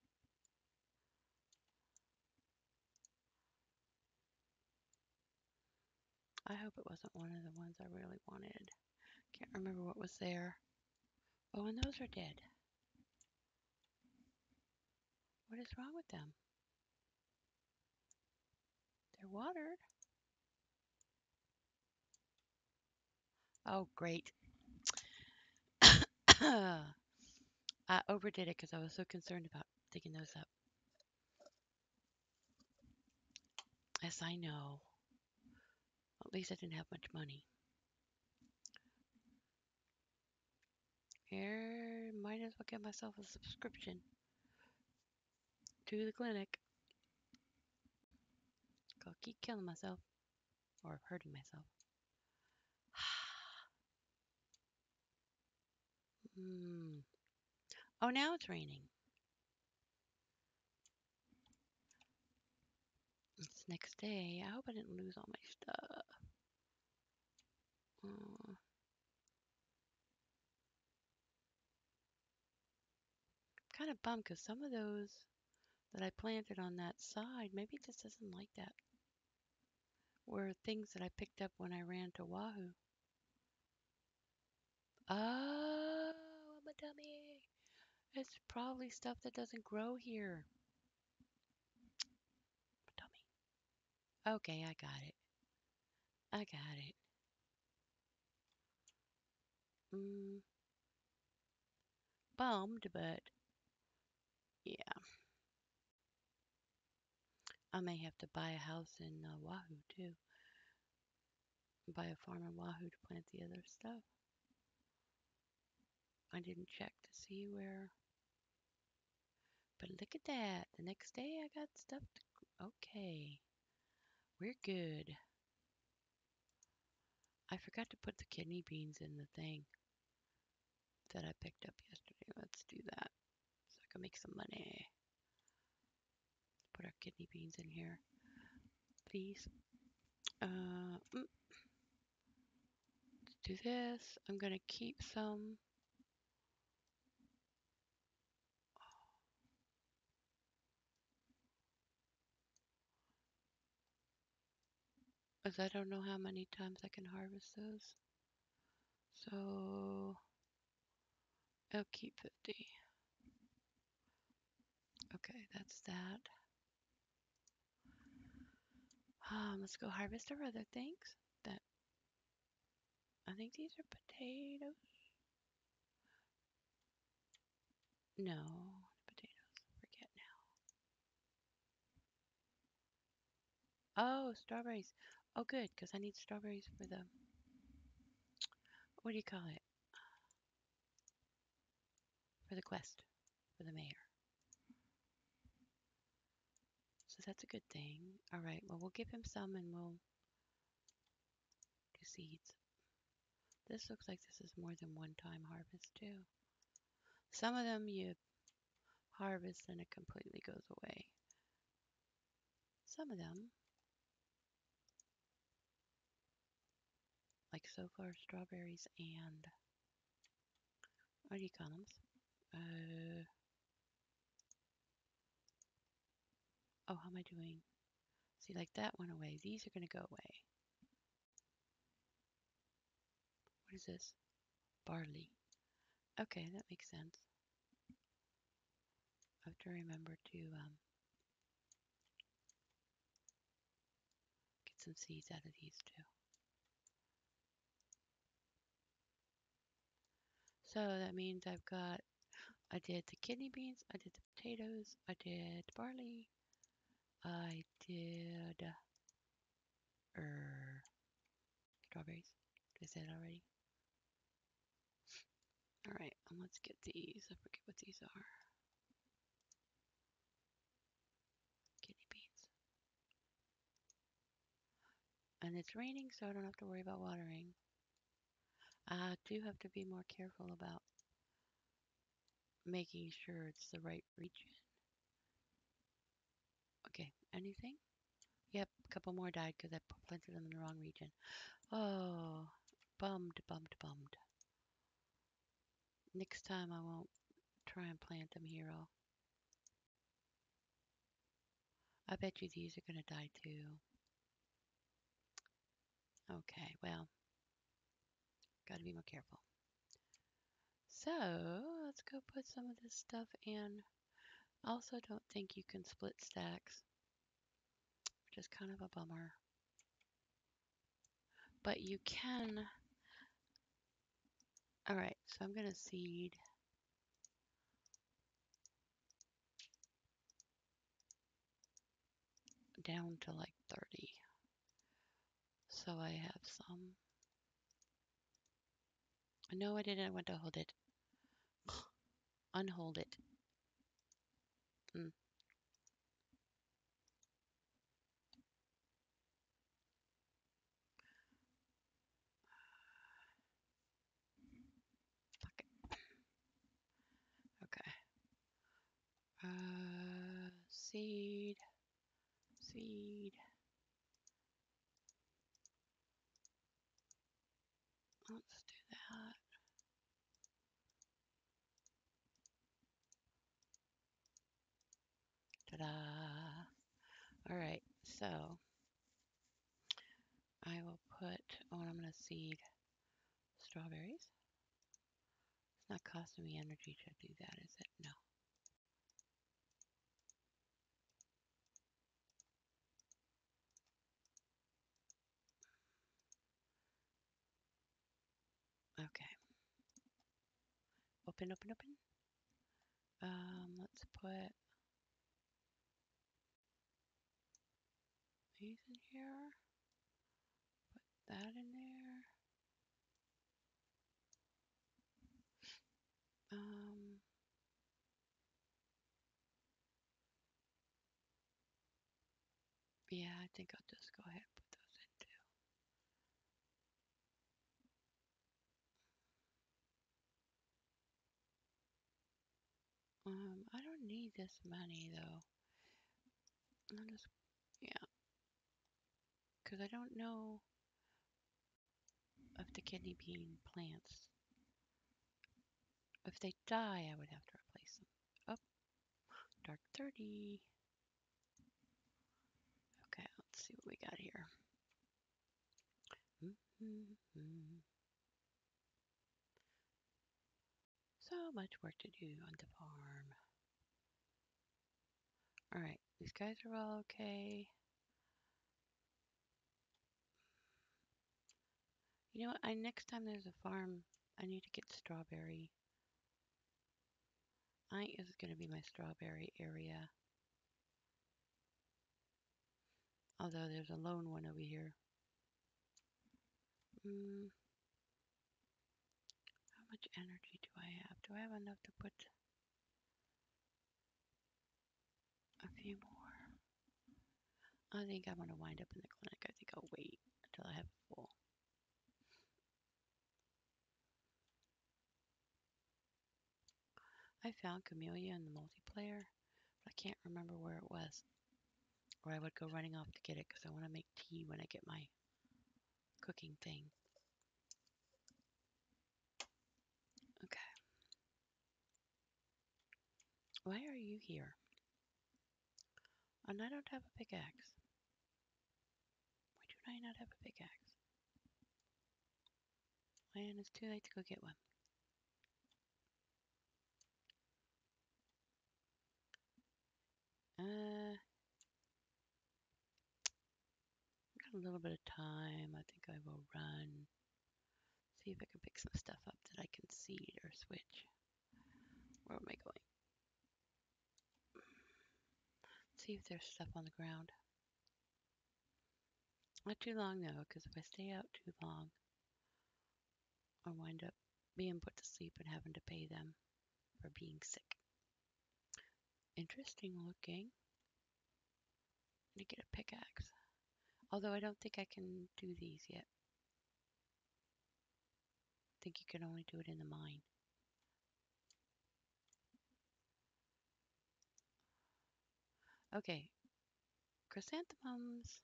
I hope it wasn't one of the ones I really wanted. Can't remember what was there. Oh, and those are dead. What is wrong with them? They're watered. Oh, great. I overdid it because I was so concerned about digging those up. Yes, I know. At least I didn't have much money. Here, might as well get myself a subscription to the clinic. I'll keep killing myself or hurting myself. Hmm. Oh, now it's raining. It's next day. I hope I didn't lose all my stuff. Kind of bummed because some of those that I planted on that side, maybe it just doesn't like that, were things that I picked up when I ran to Wahoo. Oh, I'm a dummy. It's probably stuff that doesn't grow here. Dummy. Okay, I got it. I got it. Mm, bummed, but yeah, I may have to buy a house in Wahoo too. Buy a farm in Wahoo to plant the other stuff. I didn't check to see where, but look at that. The next day I got stuff to, okay, we're good. I forgot to put the kidney beans in the thing that I picked up yesterday. Let's do that so I can make some money. Put our kidney beans in here, please. Let's do this. I'm gonna keep some. As I don't know how many times I can harvest those. So I'll keep 50. Okay, that's that. Let's go harvest our other things. That I think these are potatoes. No, potatoes. Forget now. Oh, strawberries. Oh, good, because I need strawberries for the, what do you call it? For the quest, for the mayor. So that's a good thing. All right, well, we'll give him some and we'll do seeds. This looks like this is more than one time harvest too. Some of them you harvest and it completely goes away. Some of them, like so far strawberries and, what do you call them? Oh, how am I doing? See, like that went away. These are going to go away. What is this? Barley. Okay, that makes sense. I have to remember to get some seeds out of these too. So that means I did the kidney beans, I did the potatoes, I did barley, I did strawberries. Did I say that already? All right, and let's get these. I forget what these are. Kidney beans. And it's raining, so I don't have to worry about watering. I do have to be more careful about making sure it's the right region. Okay, anything? Yep, a couple more died because I planted them in the wrong region. Oh, bummed, bummed, bummed. Next time I won't try and plant them here. I bet you these are going to die too. Okay, well, got to be more careful. So, let's go put some of this stuff in. Also, don't think you can split stacks, which is kind of a bummer. But you can. All right, so I'm going to seed down to like 30. So I have some. No, I didn't. I want to hold it. Unhold it. Mm. Fuck it. Okay. Seed. Seed. Let's do that. Ta-da! All right, so I will put, oh, and I'm going to seed strawberries. It's not costing me energy to do that, is it? No. Okay. Open, open, open. Let's put these in here. Put that in there. Yeah, I think I'll just go ahead and put those in too. I don't need this money though. I'll just, yeah, because I don't know if the kidney bean plants, if they die, I would have to replace them. Oh, dark 30. Okay, let's see what we got here. So much work to do on the farm. All right, these guys are all okay. You know what? Next time there's a farm, I need to get strawberry. Is going to be my strawberry area. Although there's a lone one over here. How much energy do I have? Do I have enough to put a few more? I think I'm going to wind up in the clinic. I think I'll wait until I have it full. I found Camellia in the multiplayer, but I can't remember where it was. Or I would go running off to get it because I want to make tea when I get my cooking thing. Okay. Why are you here? And I don't have a pickaxe. Why do I not have a pickaxe? And it's too late to go get one. Got a little bit of time. I think I will run. See if I can pick some stuff up that I can seed or switch. Where am I going? See if there's stuff on the ground. Not too long though, because if I stay out too long, I'll wind up being put to sleep and having to pay them for being sick. Interesting looking. I'm gonna get a pickaxe. Although I don't think I can do these yet. I think you can only do it in the mine. Okay. Chrysanthemums.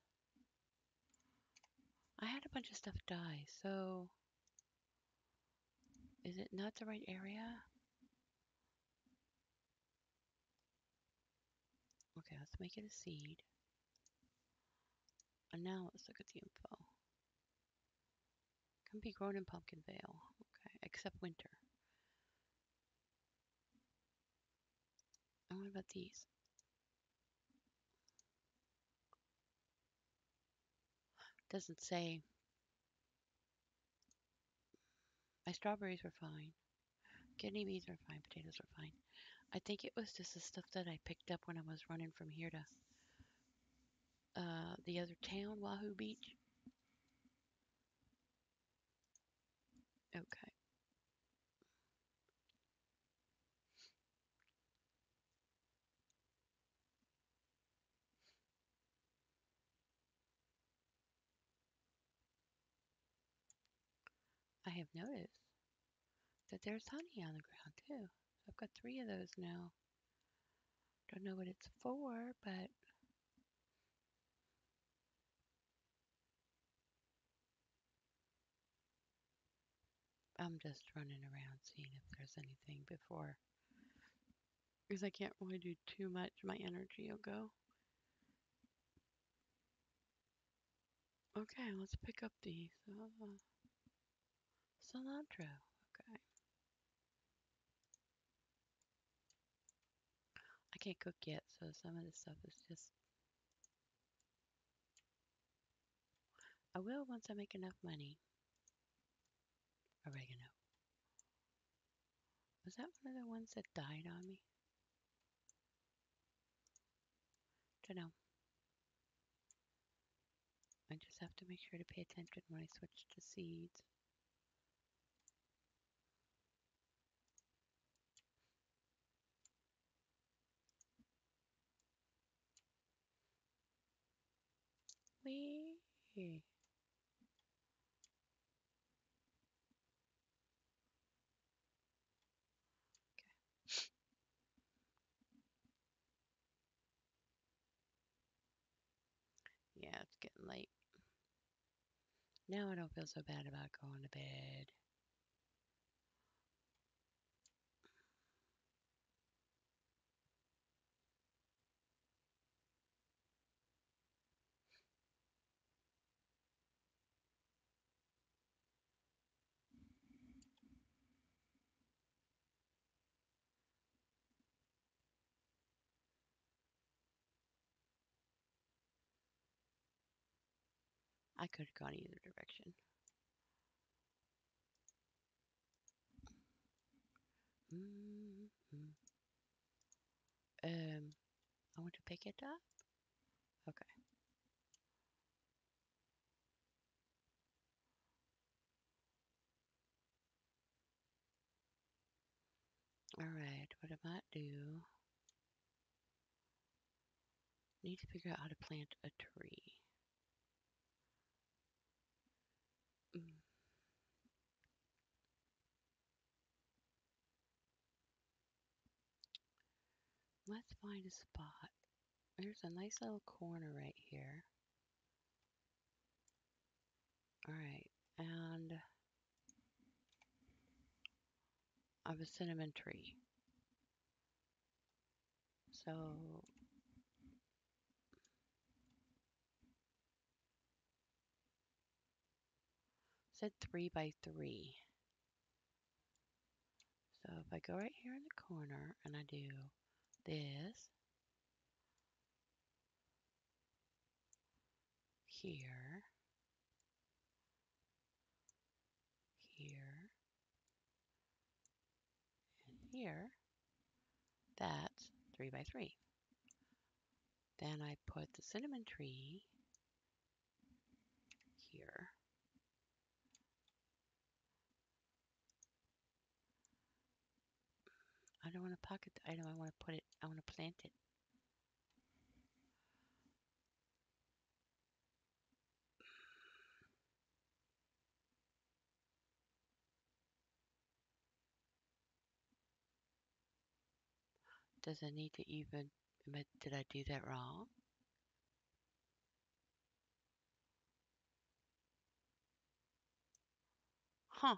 I had a bunch of stuff die, so is it not the right area? Okay, let's make it a seed. And now let's look at the info. Can be grown in Pumpkinvale. Okay, except winter. And what about these? Doesn't say. My strawberries were fine. Kidney beans are fine. Potatoes are fine. I think it was just the stuff that I picked up when I was running from here to the other town, Wahoo Beach. Okay. I have noticed that there's honey on the ground too. So I've got 3 of those now. Don't know what it's for, but I'm just running around seeing if there's anything before. Because I can't really do too much. My energy will go. Okay, let's pick up these. Cilantro. Okay. I can't cook yet, so some of this stuff is just. I will once I make enough money. Oregano. Was that one of the ones that died on me? Don't know. I just have to make sure to pay attention when I switch to seeds. Wee. Yeah, it's getting late. Now I don't feel so bad about going to bed. I could have gone either direction. Mm-hmm. I want to pick it up. Okay. All right. What I might do? Need to figure out how to plant a tree. Mm. Let's find a spot. There's a nice little corner right here. All right. And I have a cinnamon tree. So said 3 by 3. So if I go right here in the corner and I do this here, here, and here, that's 3 by 3. Then I put the cinnamon tree here. I don't want to pocket the item. I want to put it, I want to plant it. Does it need to even, did I do that wrong? Huh.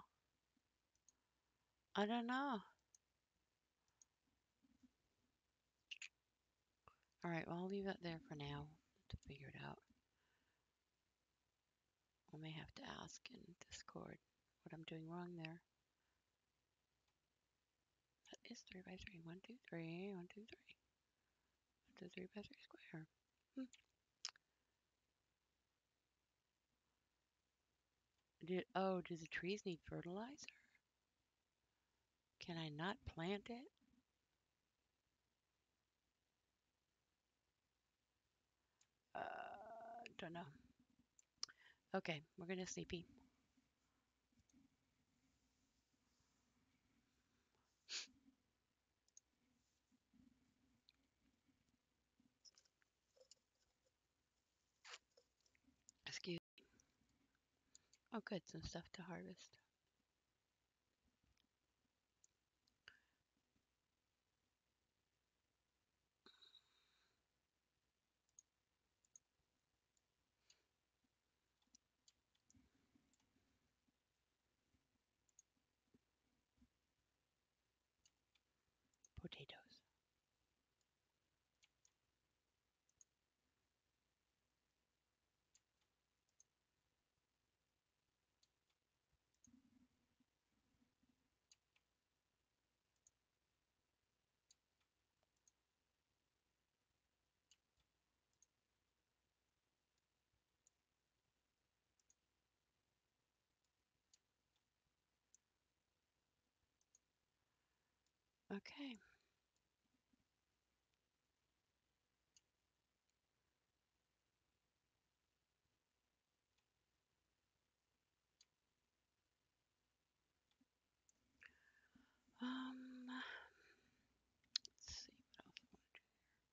I don't know. All right, well, I'll leave that there for now to figure it out. I may have to ask in Discord what I'm doing wrong there. That is 3 by 3. 1, 2, 3. 1, 2, 3. It's a 3 by 3 square. Do the trees need fertilizer? Can I not plant it? Don't know. Okay, we're gonna sleepy. Excuse me. Oh, good, some stuff to harvest. Potatoes. Okay. Let's see what else I want to do.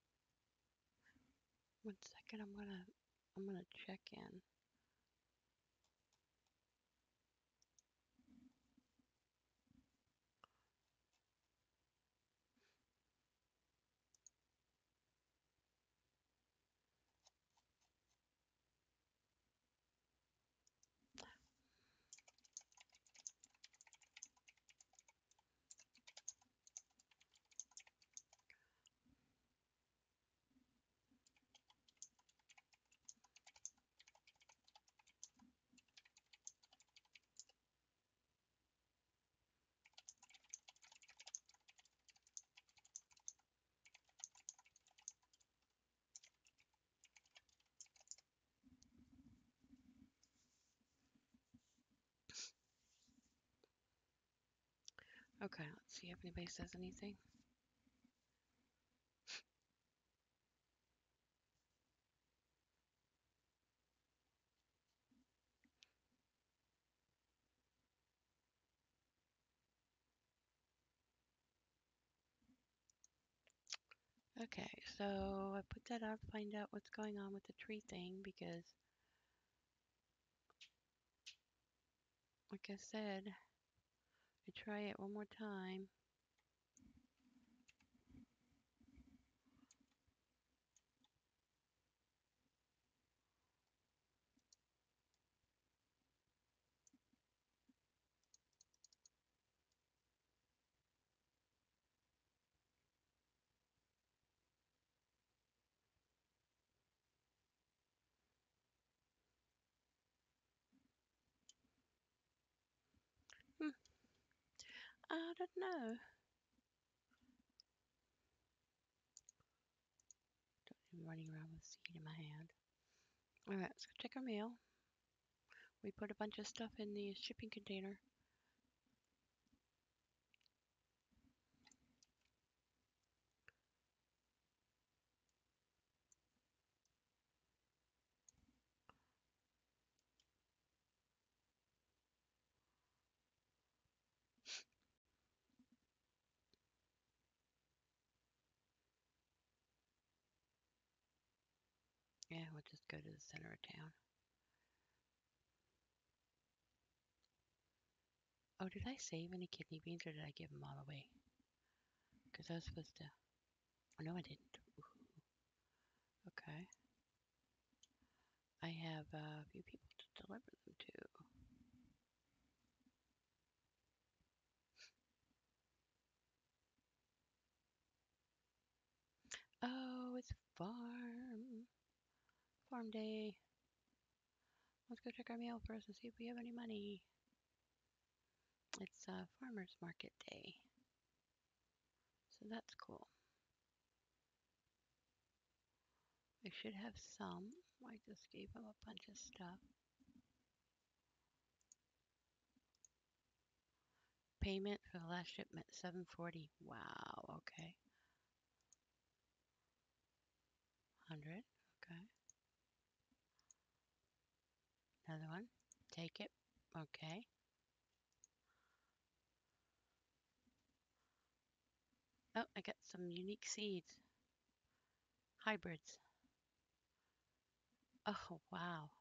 1 second, I'm gonna check in. Okay, let's see if anybody says anything. Okay, so I put that out to find out what's going on with the tree thing because, like I said, I try it one more time. Hmm, I don't know. I'm running around with seed in my hand. All right, let's go check our mail. We put a bunch of stuff in the shipping container. Yeah, we'll just go to the center of town. Oh, did I save any kidney beans or did I give them all away? Because I was supposed to. Oh, no, I didn't. Ooh, okay. I have a few people to deliver them to. Oh, it's farm day. Let's go check our mail first and see if we have any money. It's farmer's market day. So that's cool. I should have some. I just gave them a bunch of stuff. Payment for the last shipment, $7.40. Wow, okay. 100, okay. Another one. Take it. Okay. Oh, I got some unique seeds. Hybrids. Oh, wow.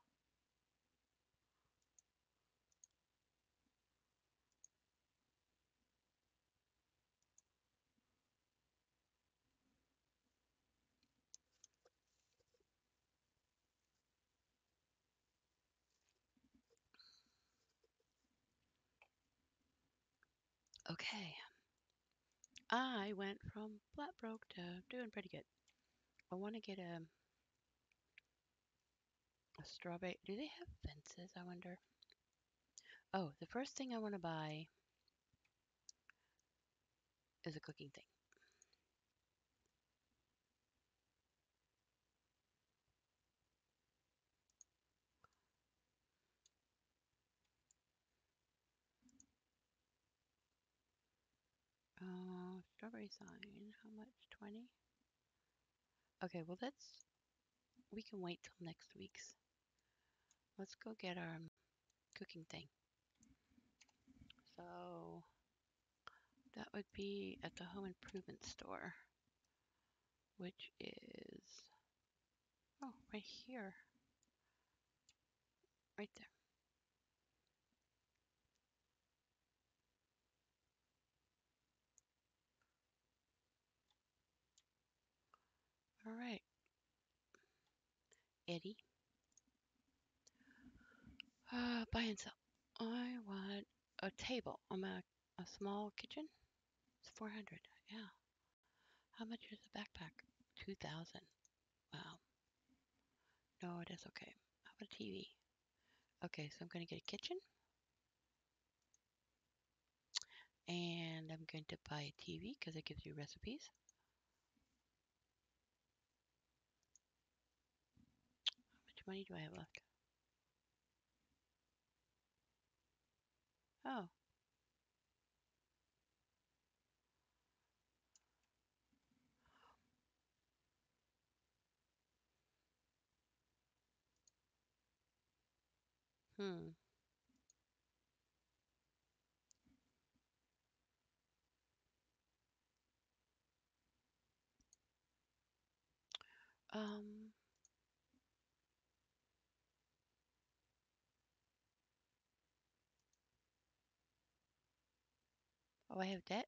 Okay. I went from flat broke to doing pretty good. I want to get a strawberry. Do they have fences, I wonder? Oh, the first thing I want to buy is a cooking thing. Strawberry sign. How much? 20? Okay, well, we can wait till next week's. Let's go get our cooking thing. So that would be at the home improvement store, which is, oh, right here, right there. All right, Eddie. Buy and sell. I want a table. A small kitchen. It's 400. Yeah. How much is a backpack? 2,000. Wow. No, it is okay. How about a TV? Okay, so I'm going to get a kitchen, and I'm going to buy a TV because it gives you recipes. How much money do I have left? Oh. Hmm. Um. Oh, I have debt.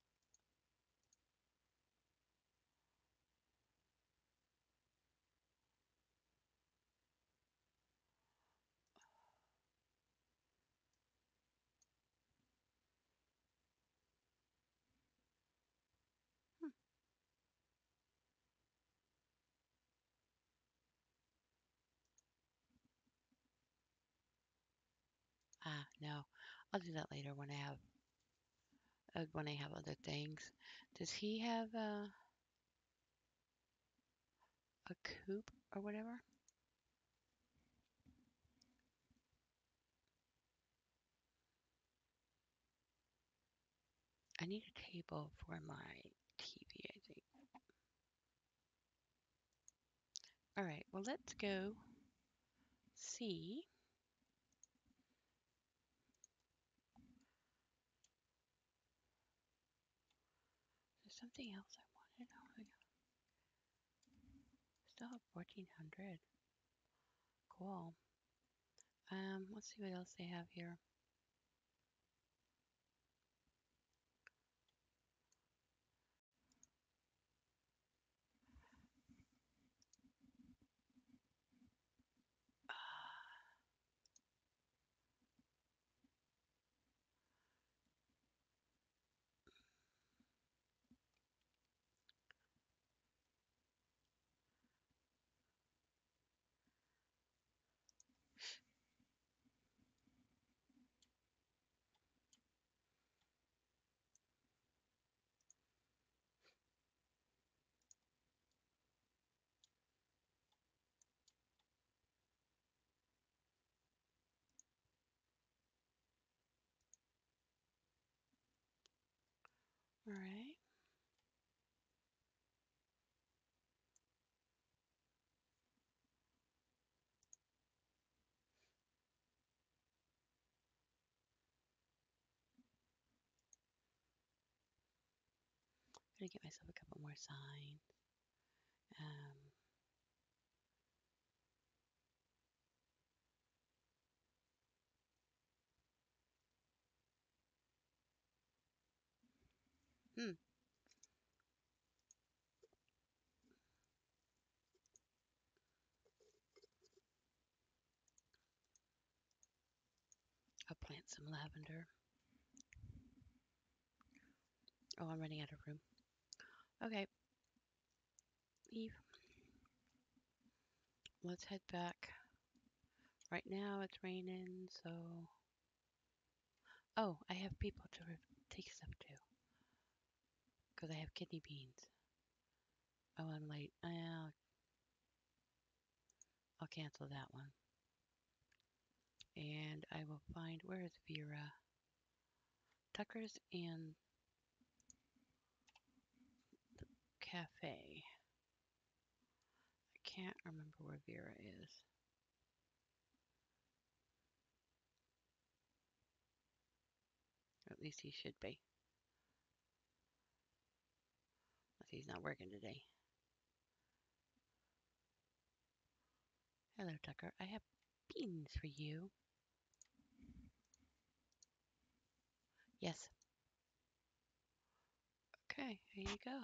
Hmm. Ah, no. I'll do that later when I have other things. Does he have a coop or whatever? I need a table for my TV, I think. All right, well, let's go see. There's something else I wanted. Oh, I still have 1,400. Cool. Let's see what else they have here. All right. I'm gonna get myself a couple more signs. Um, hmm. I'll plant some lavender. Oh, I'm running out of room. Okay, Eve. Let's head back. Right now it's raining, so. Oh, I have people to take stuff to because I have kidney beans. Oh, I'm late. I'll cancel that one. And I will find, where is Vera? Tucker's and cafe. I can't remember where Vera is. Or at least he should be. Unless he's not working today. Hello, Tucker. I have beans for you. Yes. Okay, here you go.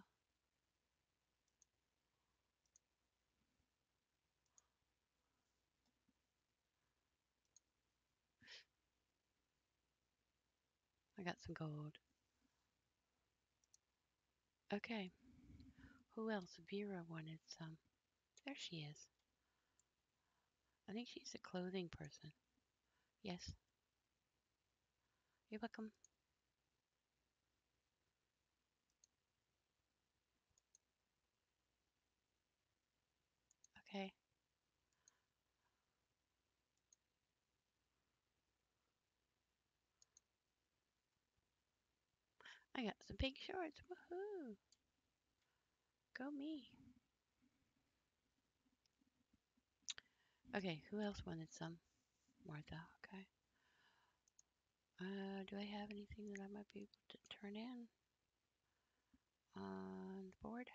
I got some gold. Okay. Who else? Vera wanted some. There she is. I think she's a clothing person. Yes. You're welcome. Okay. I got some pink shorts. Woohoo! Go me. Okay, who else wanted some? Martha, okay. Do I have anything that I might be able to turn in on the board?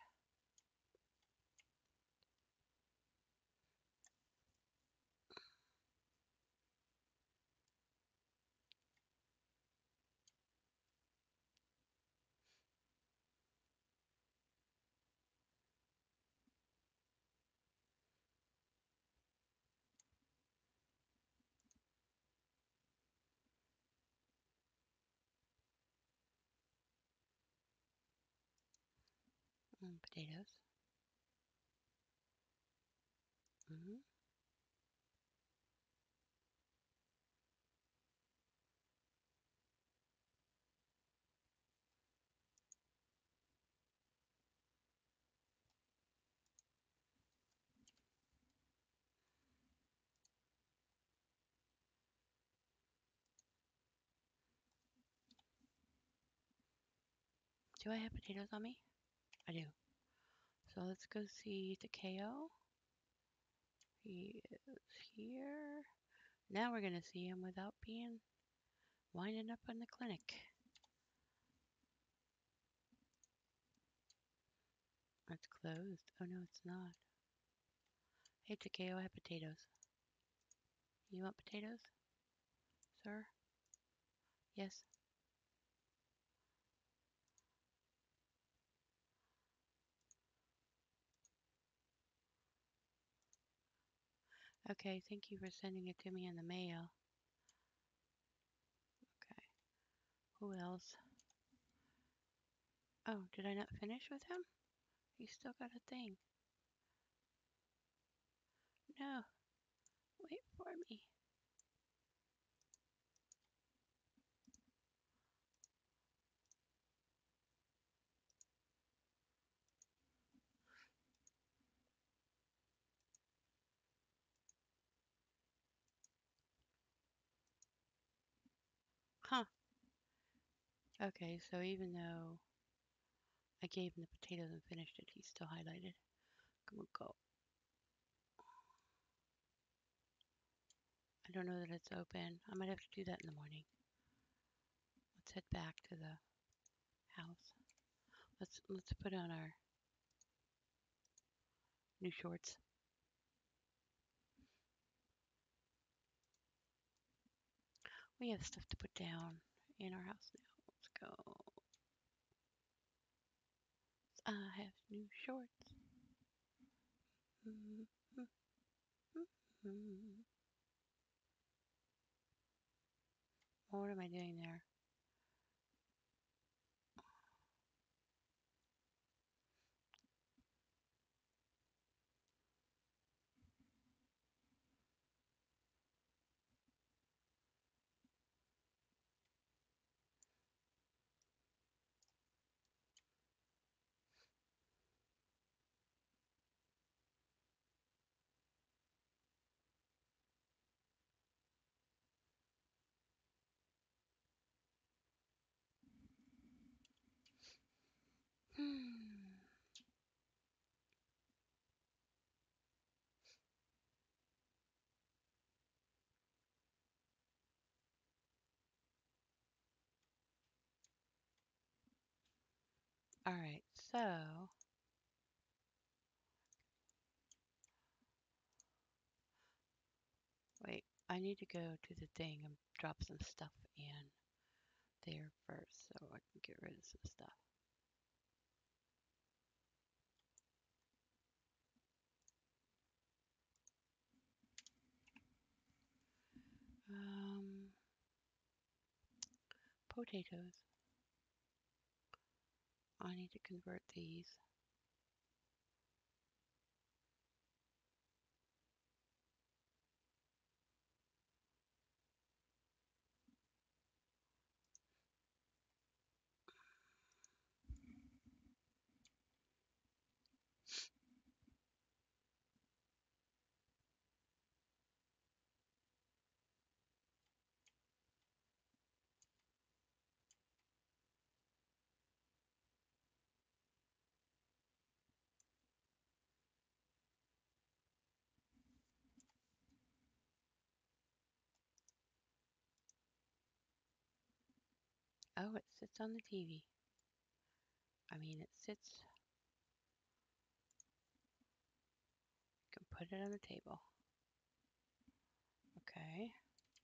Potatoes. hmm Do I have potatoes on me? I do. So let's go see Takeo. He is here. Now we're going to see him without being winding up in the clinic. It's closed. Oh no, it's not. Hey Takeo, I have potatoes. You want potatoes, sir? Yes. Okay, thank you for sending it to me in the mail. Okay. Who else? Oh, did I not finish with him? He's still got a thing. No, wait for me. Huh. Okay, so even though I gave him the potatoes and finished it, he's still highlighted. Come on, go. I don't know that it's open. I might have to do that in the morning. Let's head back to the house. Let's put on our new shorts. We have stuff to put down in our house now. Let's go. I have new shorts. Mm -hmm. What am I doing there? All right, so wait, I need to go to the thing and drop some stuff in there first so I can get rid of some stuff. Um, Potatoes. I need to convert these. Oh, it sits on the TV. I mean, it sits, you can put it on the table. Okay.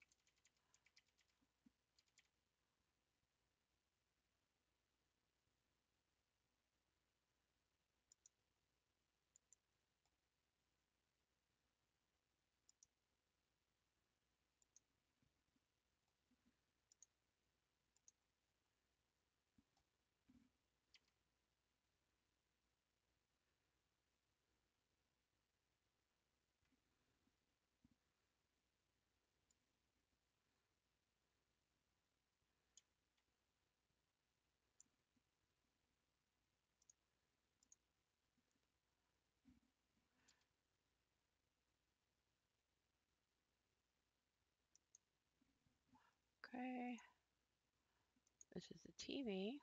Okay. This is the TV.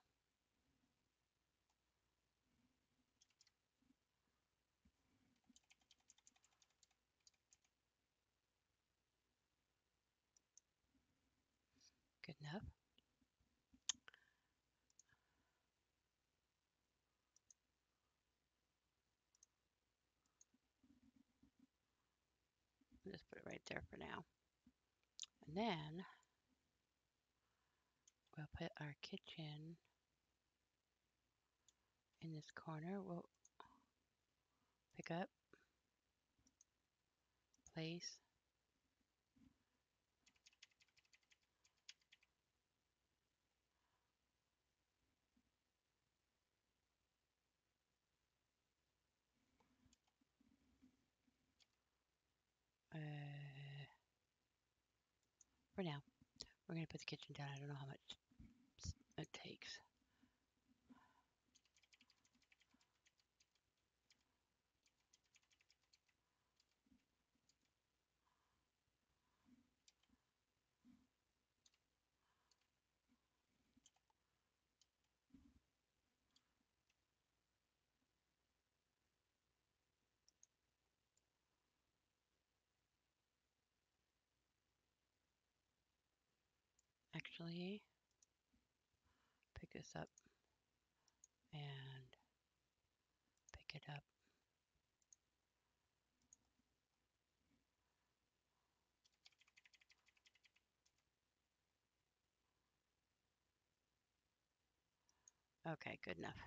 Good enough. I'll just put it right there for now. And then we'll put our kitchen in this corner. We'll pick up, place, for now. We're going to put the kitchen down. I don't know how much it takes. Actually, pick this up and pick it up. Okay, good enough.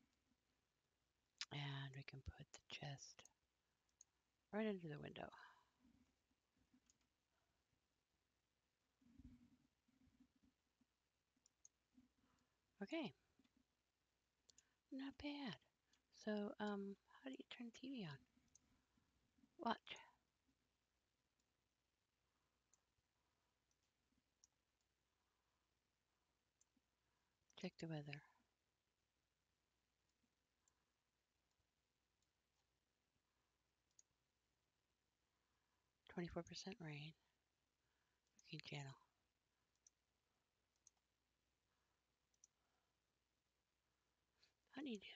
And we can put the chest right into the window. Okay, not bad. So, how do you turn the TV on? Watch. Check the weather. 24% rain. Cooking channel. Honeydew.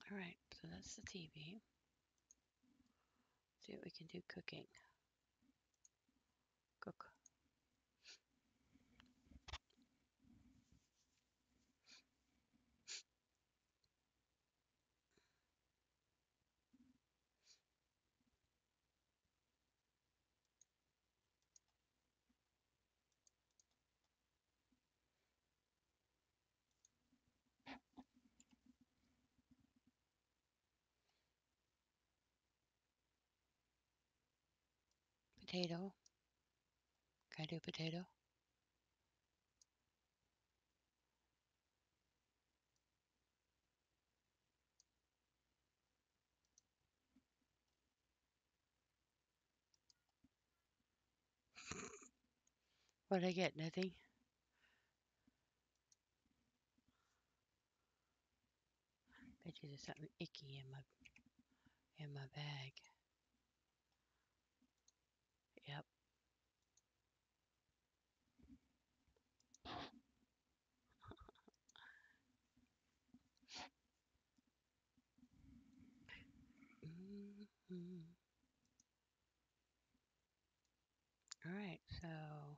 All right, so that's the TV. See what we can do cooking. Cook. Potato. Can I do potato? What did I get? Nothing? Bet you there's something icky in my bag. Yep. Mm-hmm. All right, so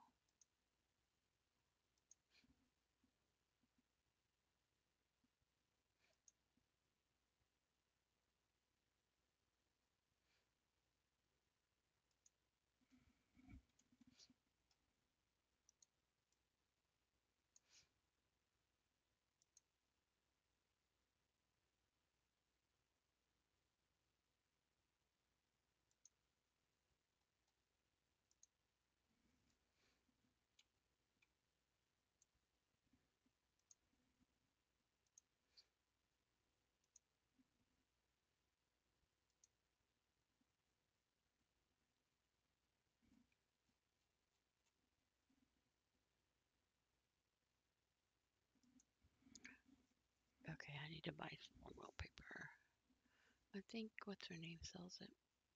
okay, I need to buy some more wallpaper. I think what's her name sells it.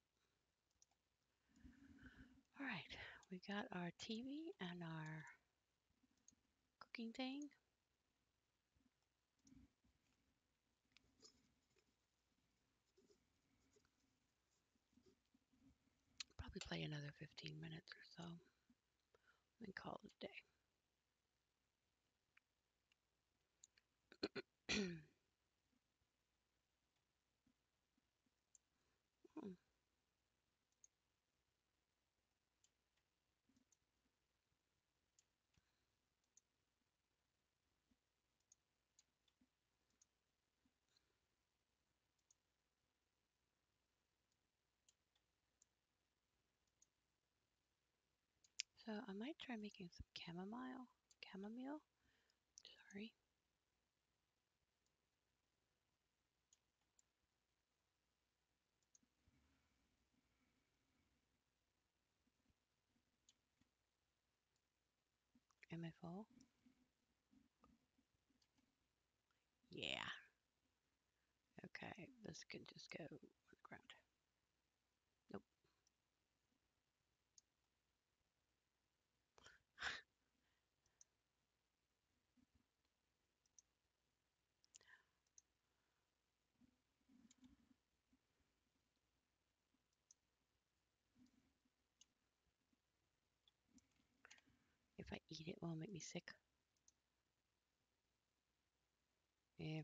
All right, we got our TV and our cooking thing. Probably play another 15 minutes or so and call it a day. So I might try making some chamomile, sorry. Am I full? Yeah. Okay, this can just go on the ground. Nope. If I eat it, will it make me sick? Yeah.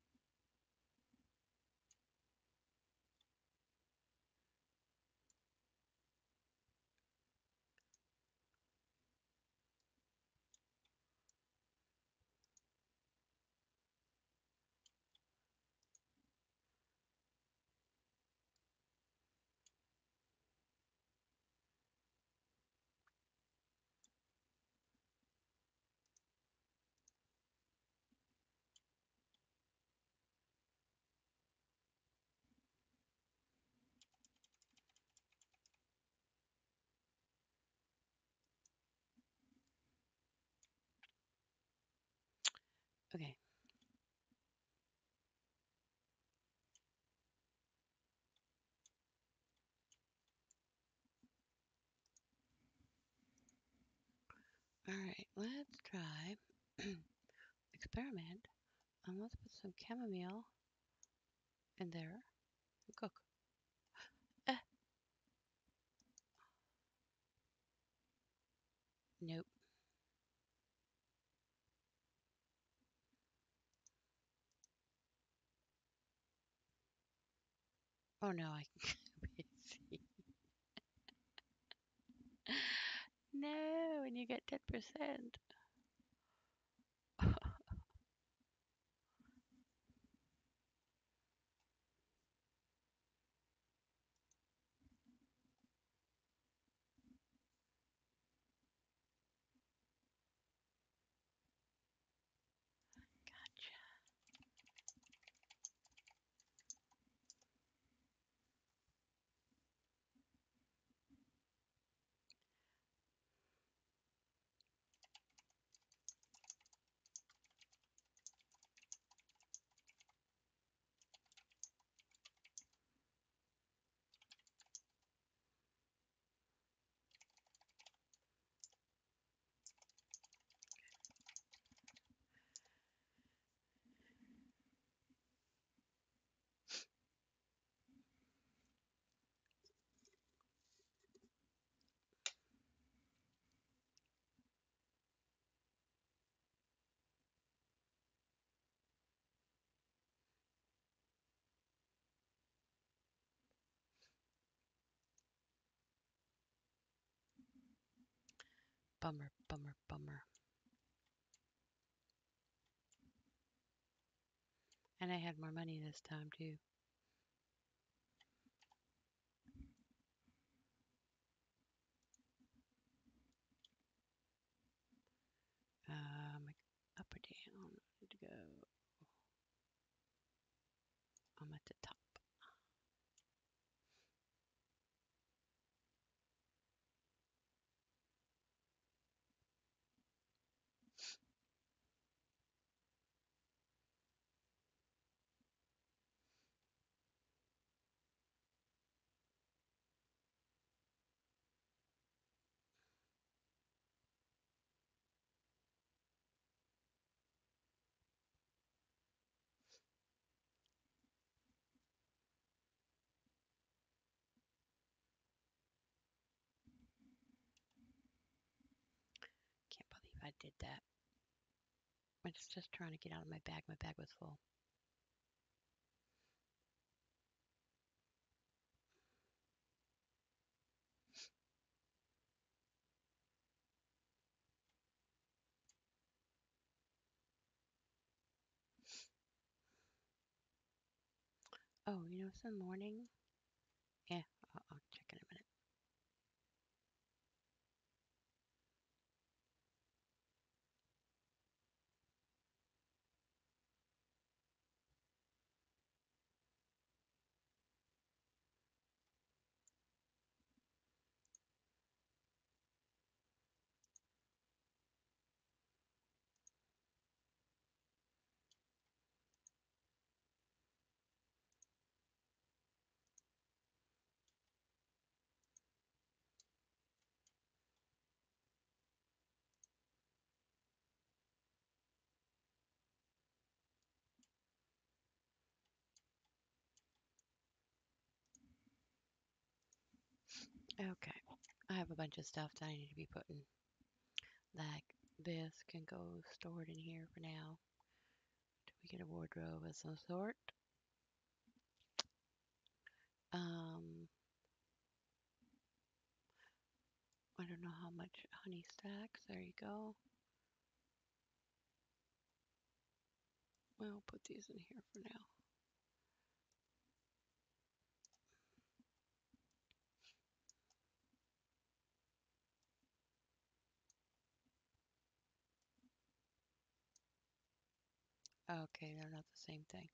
Okay. All right, let's try experiment. And let's put some chamomile in there and cook. Eh, nope. Oh no, I see. No, and you get 10%. Gotcha. Bummer, bummer, bummer. And I had more money this time too. Up or down? To go. I'm at the top. Can't believe I did that. I was just trying to get out of my bag. My bag was full. Oh, it's the morning. Yeah, I'll check in a minute. Okay. I have a bunch of stuff that I need to be putting. Like this can go stored in here for now. Do we get a wardrobe of some sort? Um, I don't know how much honey stacks. There you go. We'll put these in here for now. Okay, they're not the same thing.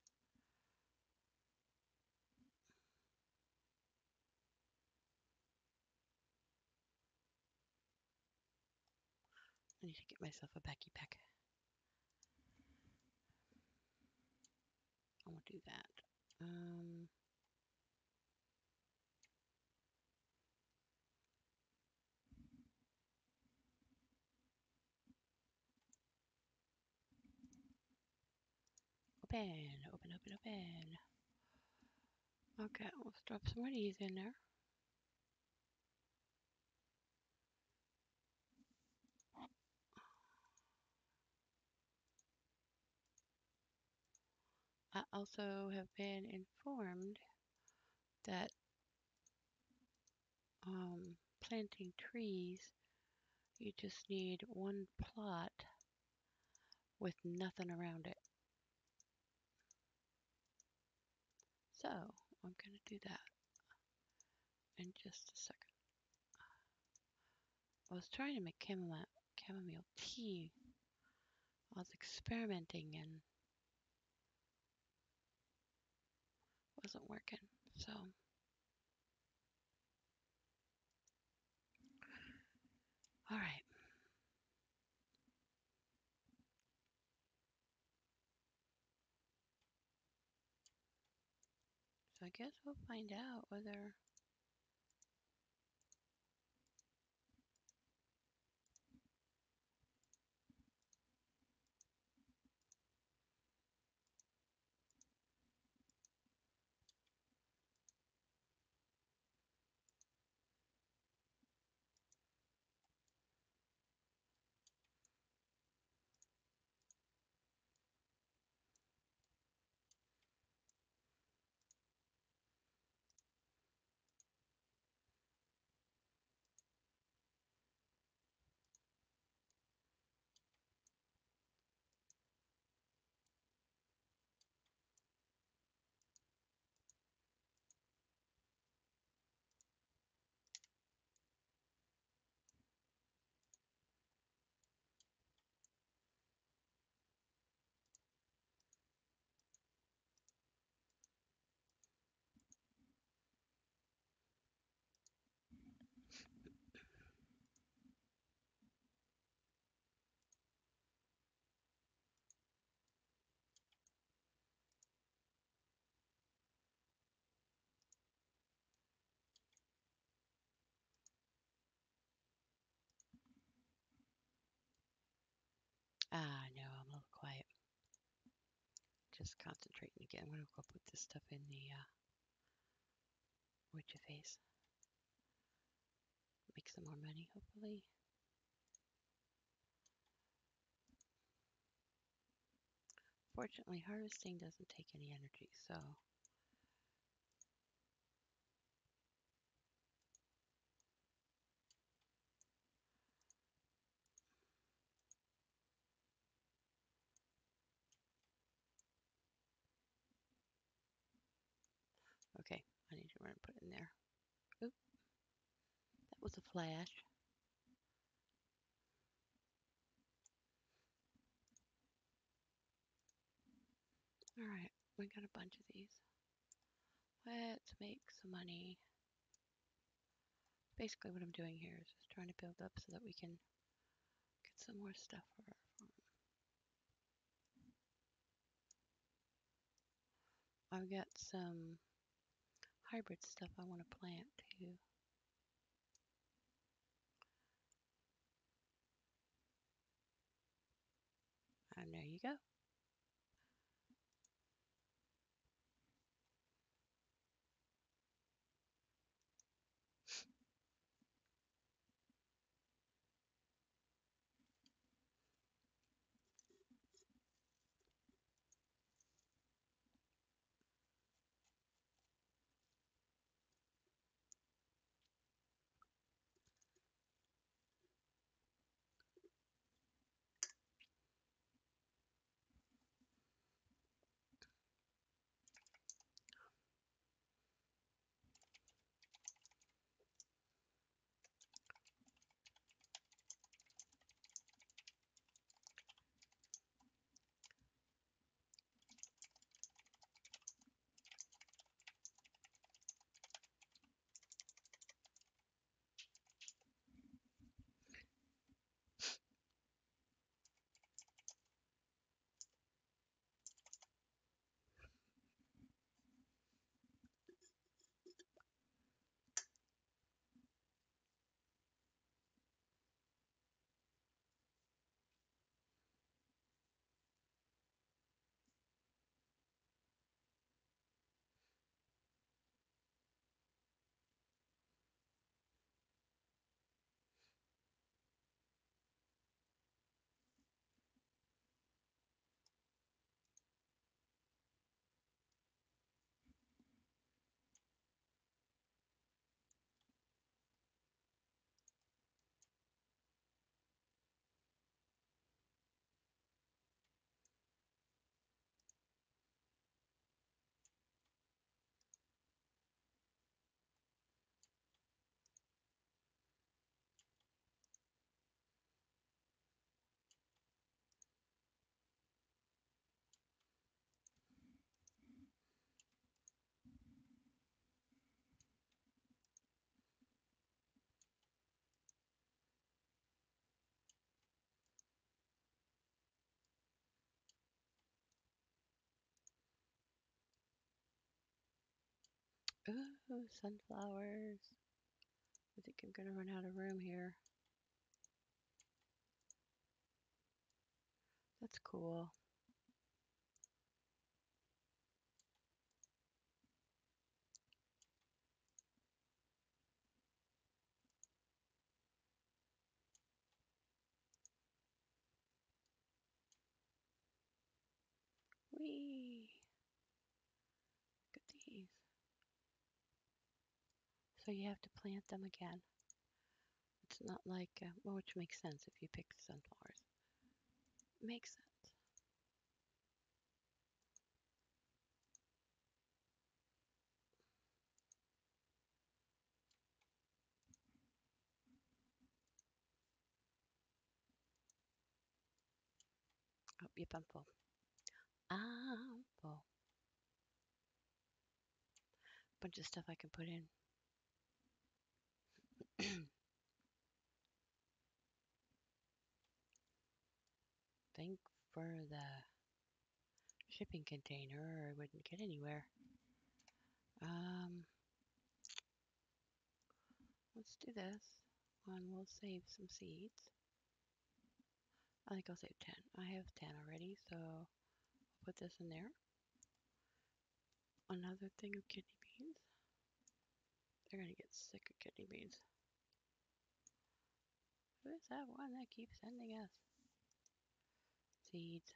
I need to get myself a backy pack. I won't do that. Open, open, open, open. Okay, let's drop some more of these in there. I also have been informed that planting trees, you just need one plot with nothing around it. So I'm going to do that in just a second. I was trying to make chamomile tea. I was experimenting and wasn't working. So, all right. So I guess we'll find out whether. Ah, no, I'm a little quiet. Just concentrating again. I'm going to go put this stuff in the what's your face. Make some more money, hopefully. Fortunately, harvesting doesn't take any energy, so okay. I need to run and put it in there. Oop, that was a flash. All right, we got a bunch of these. Let's make some money. Basically, what I'm doing here is just trying to build up so that we can get some more stuff for our farm. I've got some hybrid stuff I want to plant too. And there you go. Ooh, sunflowers. I think I'm gonna run out of room here. That's cool. Whee! Look at these. So you have to plant them again. It's not like, well, which makes sense if you pick sunflowers. Makes sense. Oh, yep, I'm full. I'm full. Bunch of stuff I can put in. Thank for the shipping container or I wouldn't get anywhere. Let's do this. And we'll save some seeds. I think I'll save 10. I have 10 already, so I'll put this in there. Another thing of kidney beans. They're gonna get sick of kidney beans. Who is that one that keeps sending us seeds?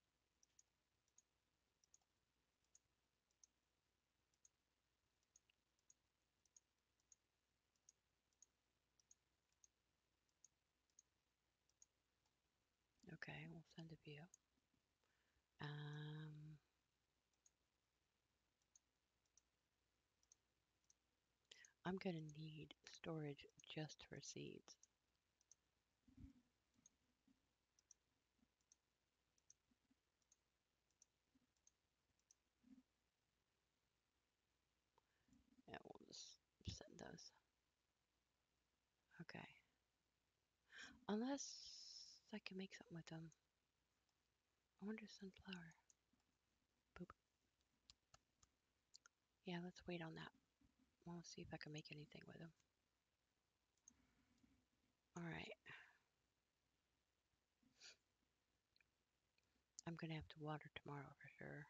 Okay, we'll send a few. I'm gonna need storage just for seeds. Yeah, we'll just send those. Okay. Unless I can make something with them. I wonder sunflower. Boop. Yeah, let's wait on that. We'll see if I can make anything with them. Alright. I'm gonna have to water tomorrow for sure.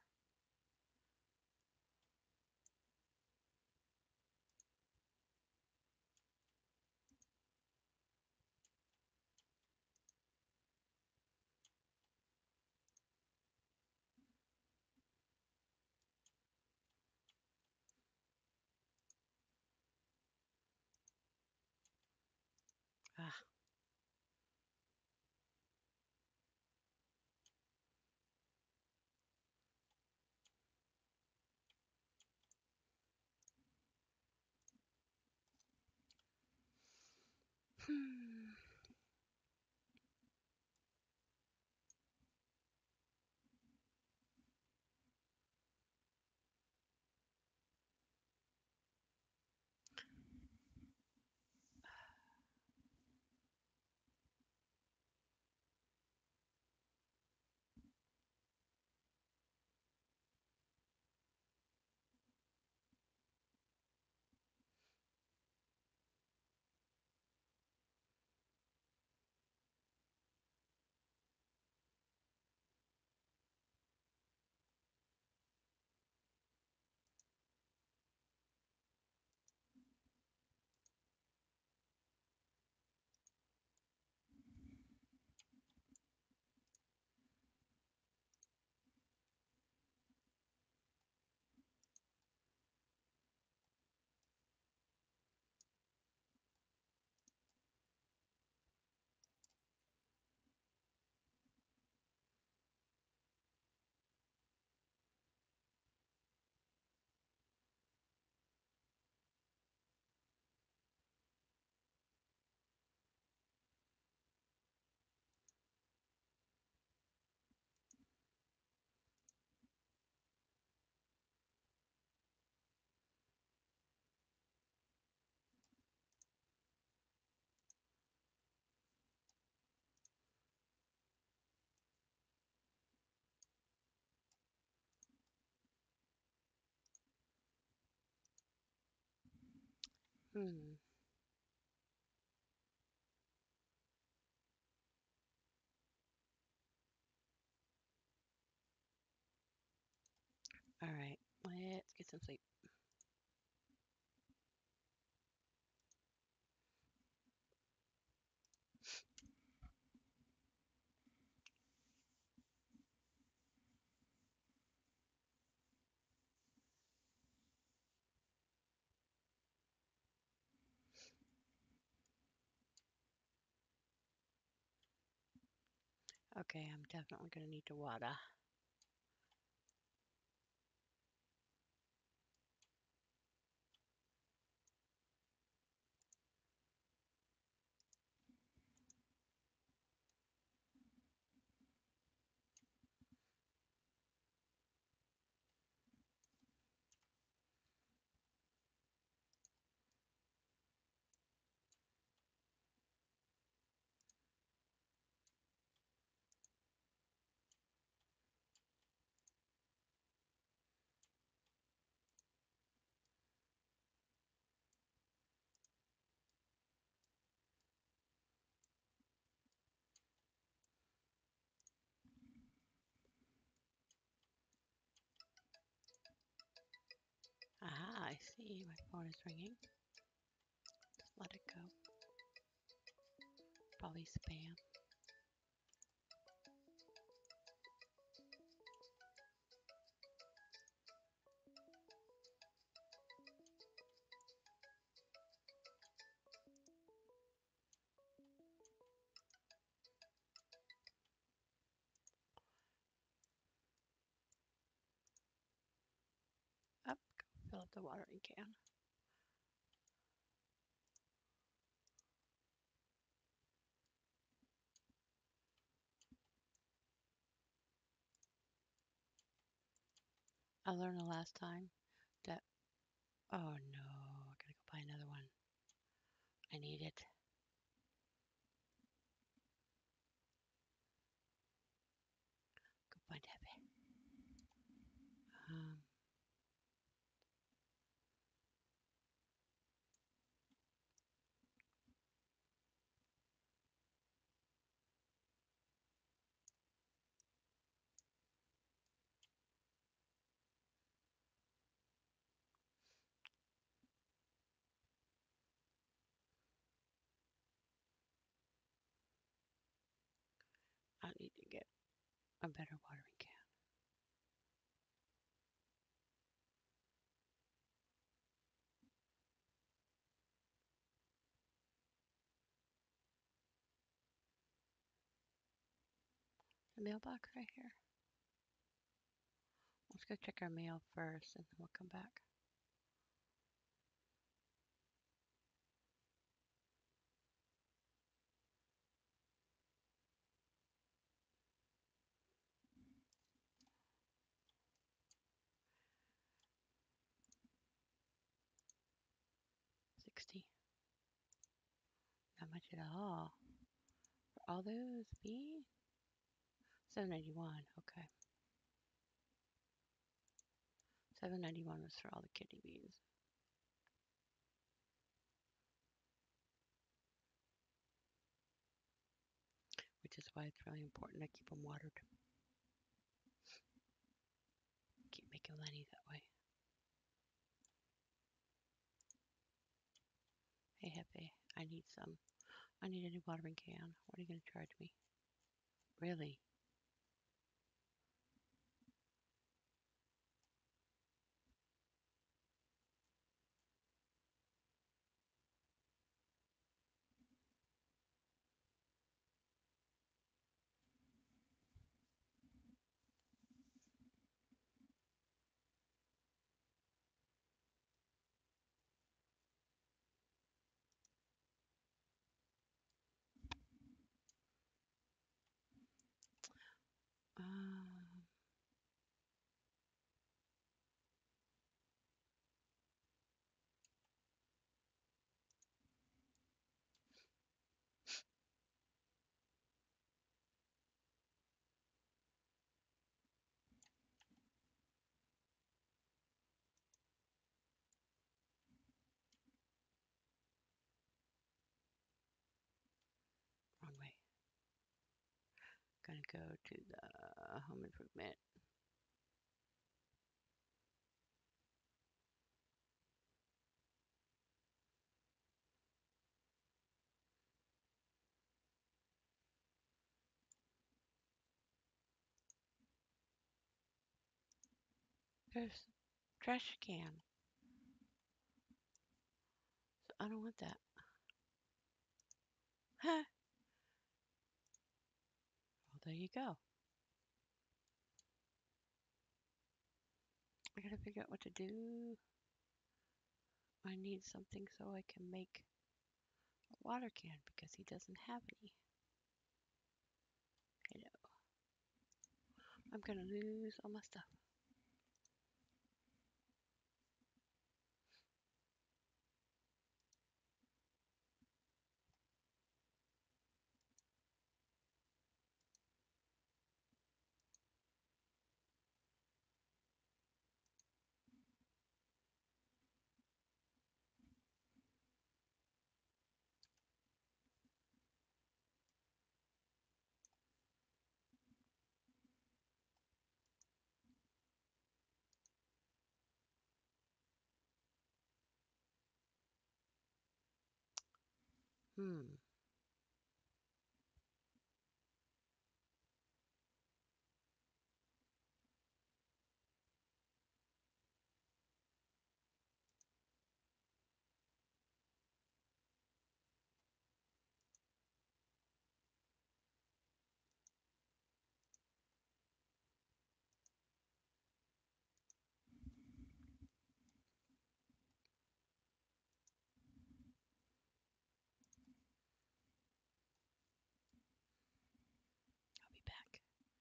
Ah. Hmm. Hmm. All right. Let's get some sleep. Okay, I'm definitely going to need to water. Aha, I see. My phone is ringing. Just let it go. Probably spam. Up, go fill up the watering can. I learned the last time that, oh no, I gotta go buy another one. I need it. Go find Heavy. Um, I need to get a better watering can. The mailbox right here. Let's go check our mail first and then we'll come back. $60. Not much at all. For all those bees? $7.91. Okay. $7.91 was for all the kidney beans. Which is why it's really important to keep them watered. Keep making money that way. Hey, Hefe, I need some. I need a new watering can. What are you going to charge me? Really? Gonna go to the home improvement. There's trash can. So I don't want that. Huh. Well, there you go. I gotta figure out what to do. I need something so I can make a water can because he doesn't have any. Hello. I'm gonna lose all my stuff. Hmm. I'll be back.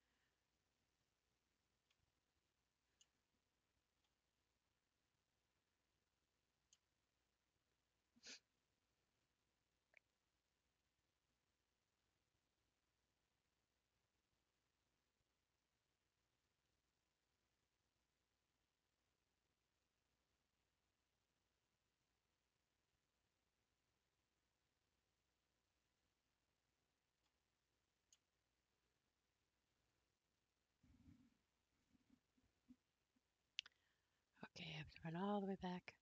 Okay, I have to run all the way back.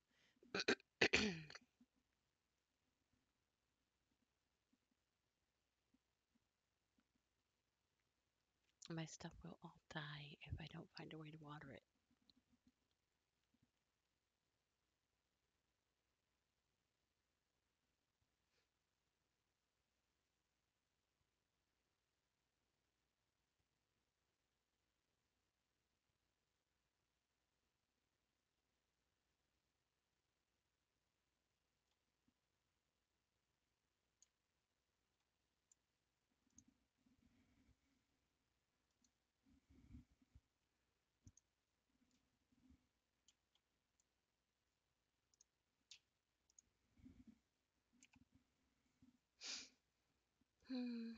My stuff will all die if I don't find a way to water it. Hmm.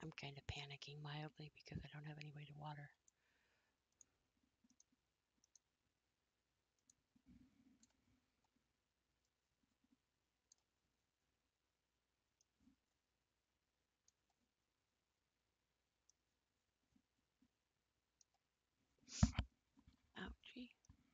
I'm kind of panicking mildly because I don't have any way to water. Ouchie.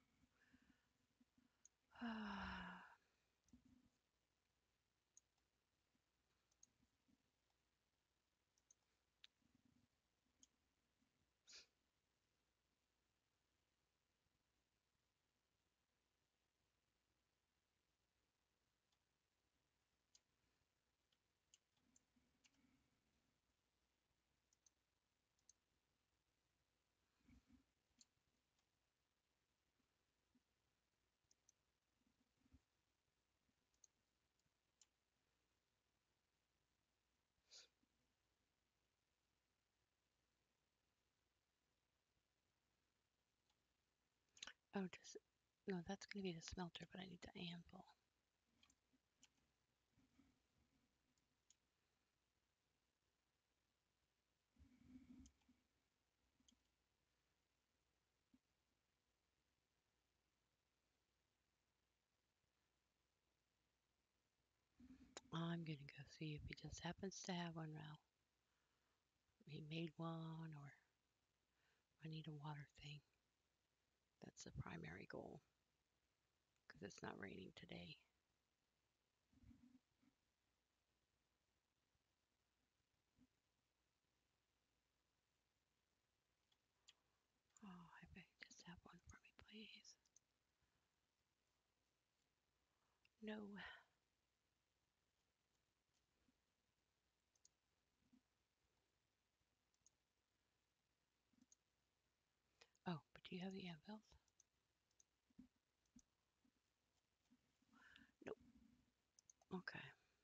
Oh, just no, that's going to be the smelter, but I need the anvil. I'm going to go see if he just happens to have one now. He made one, or I need a water thing. That's the primary goal because it's not raining today. Oh, if I could just have one for me, please. No. Oh, but do you have the anvils? Nope. Okay.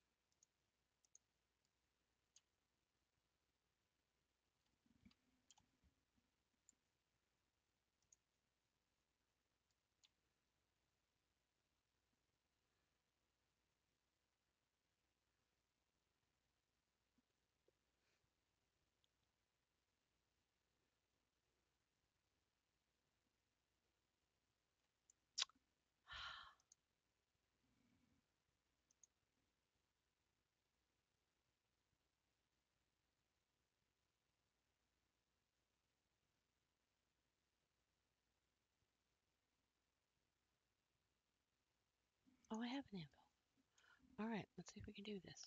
Oh, I have an anvil. All right, let's see if we can do this.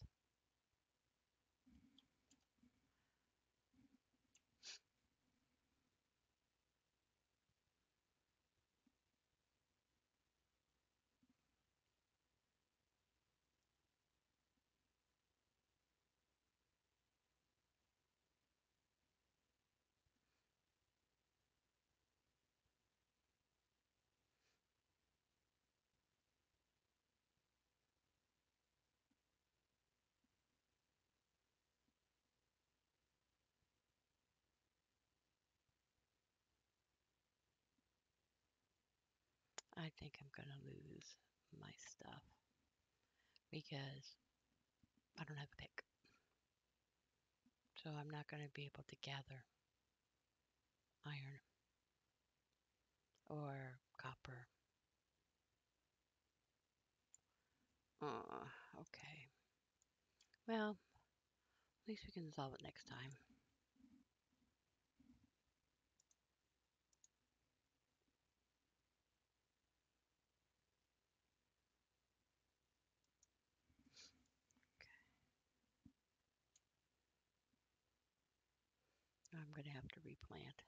I think I'm going to lose my stuff because I don't have a pick. So I'm not going to be able to gather iron or copper. Okay. Well, at least we can solve it next time. I'm going to have to replant.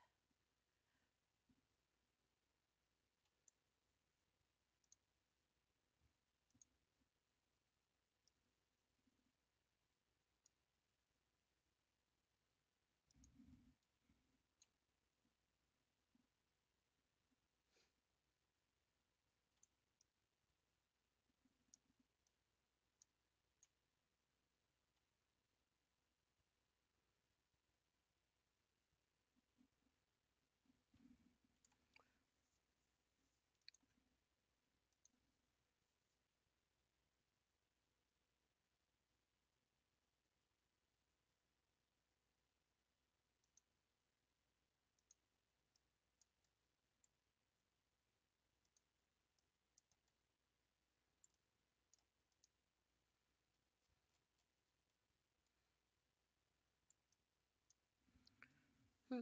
Hmm.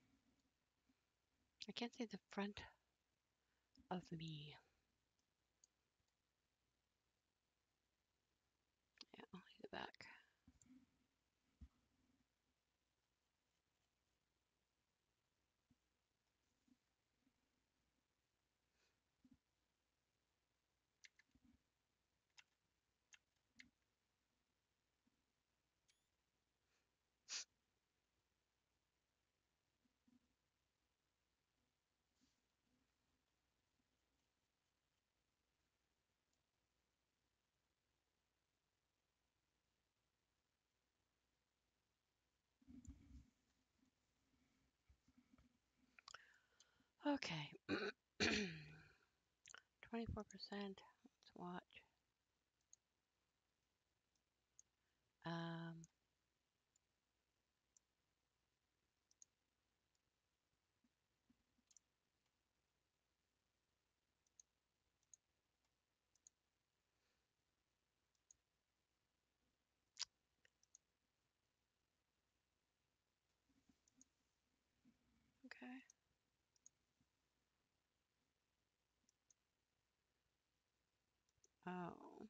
I can't see the front of me. Yeah, I'll see the back. Okay. 24%. Let's watch. Um, okay. Oh,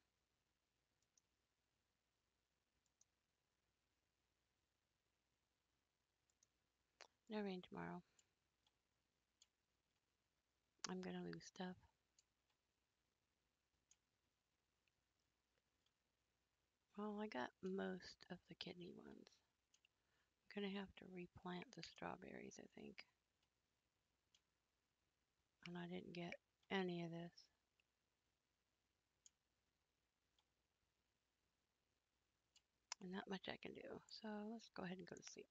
no rain tomorrow. I'm gonna lose stuff. Well, I got most of the kidney ones. I'm gonna have to replant the strawberries, I think. And I didn't get any of this. And not much I can do. So let's go ahead and go to sleep.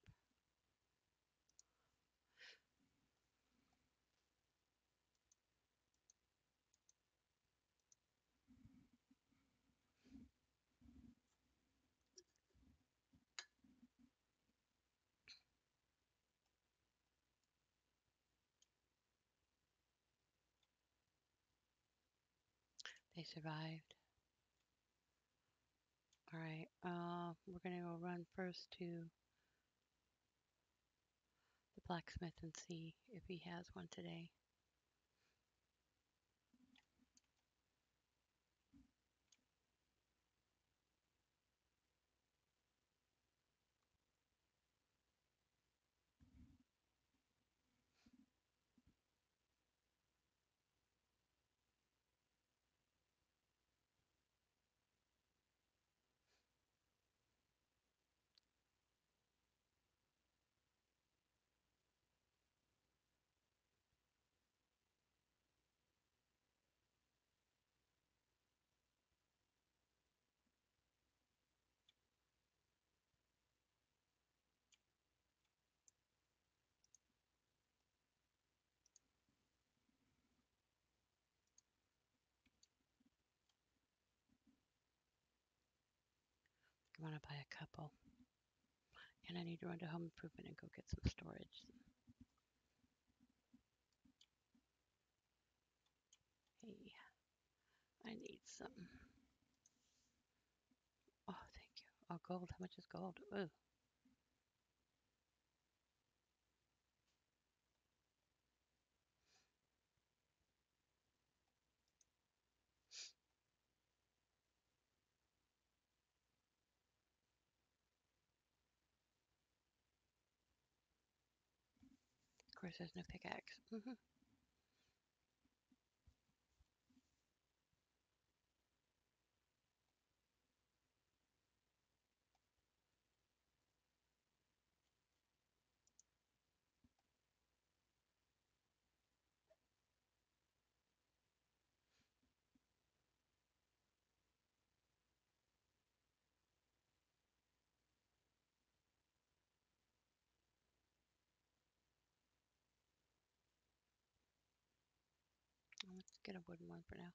They survived. All right. We're gonna go run first to the blacksmith and see if he has one today. I want to buy a couple. And I need to run to home improvement and go get some storage. Hey, I need some. Oh, thank you. Oh, gold. How much is gold? Ooh. Of course, there's no pickaxe. Let's get a wooden one for now.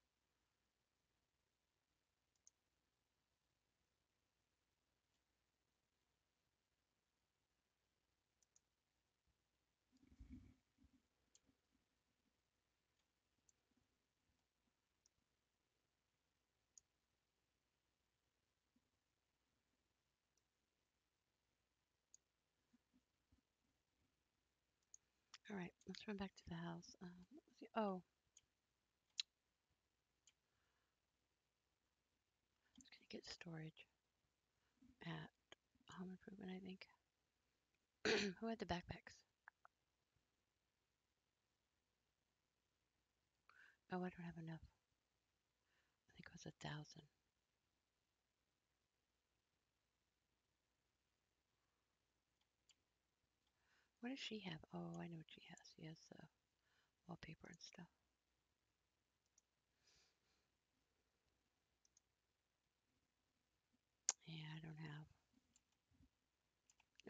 All right, let's run back to the house. Let's see. Oh, it's gonna get storage at Home Improvement, I think. Who had the backpacks? Oh, I don't have enough. I think it was 1,000. What does she have? Oh, I know what she has. She has wallpaper and stuff. Yeah, I don't have. No.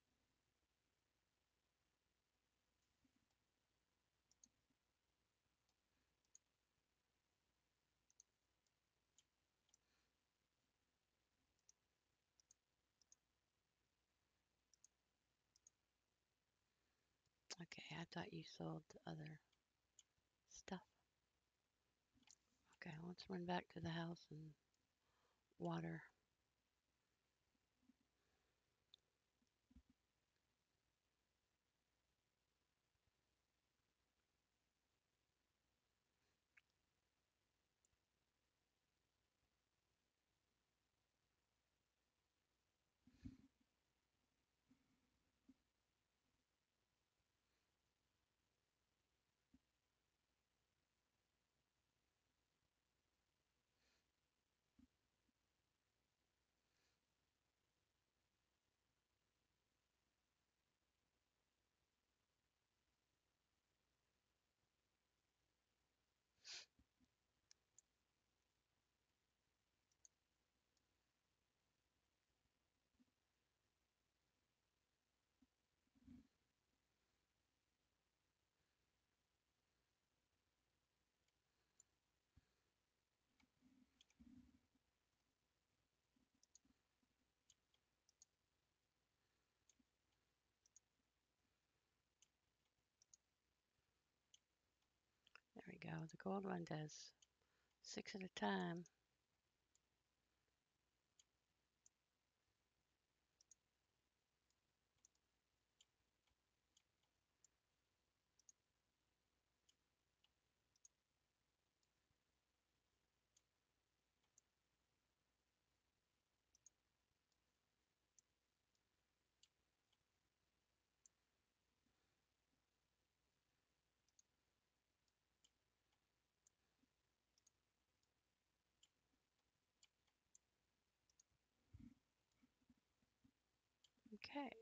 Okay, I thought you sold the other stuff. Okay, let's run back to the house and water. There we go. The gold one does 6 at a time. Okay.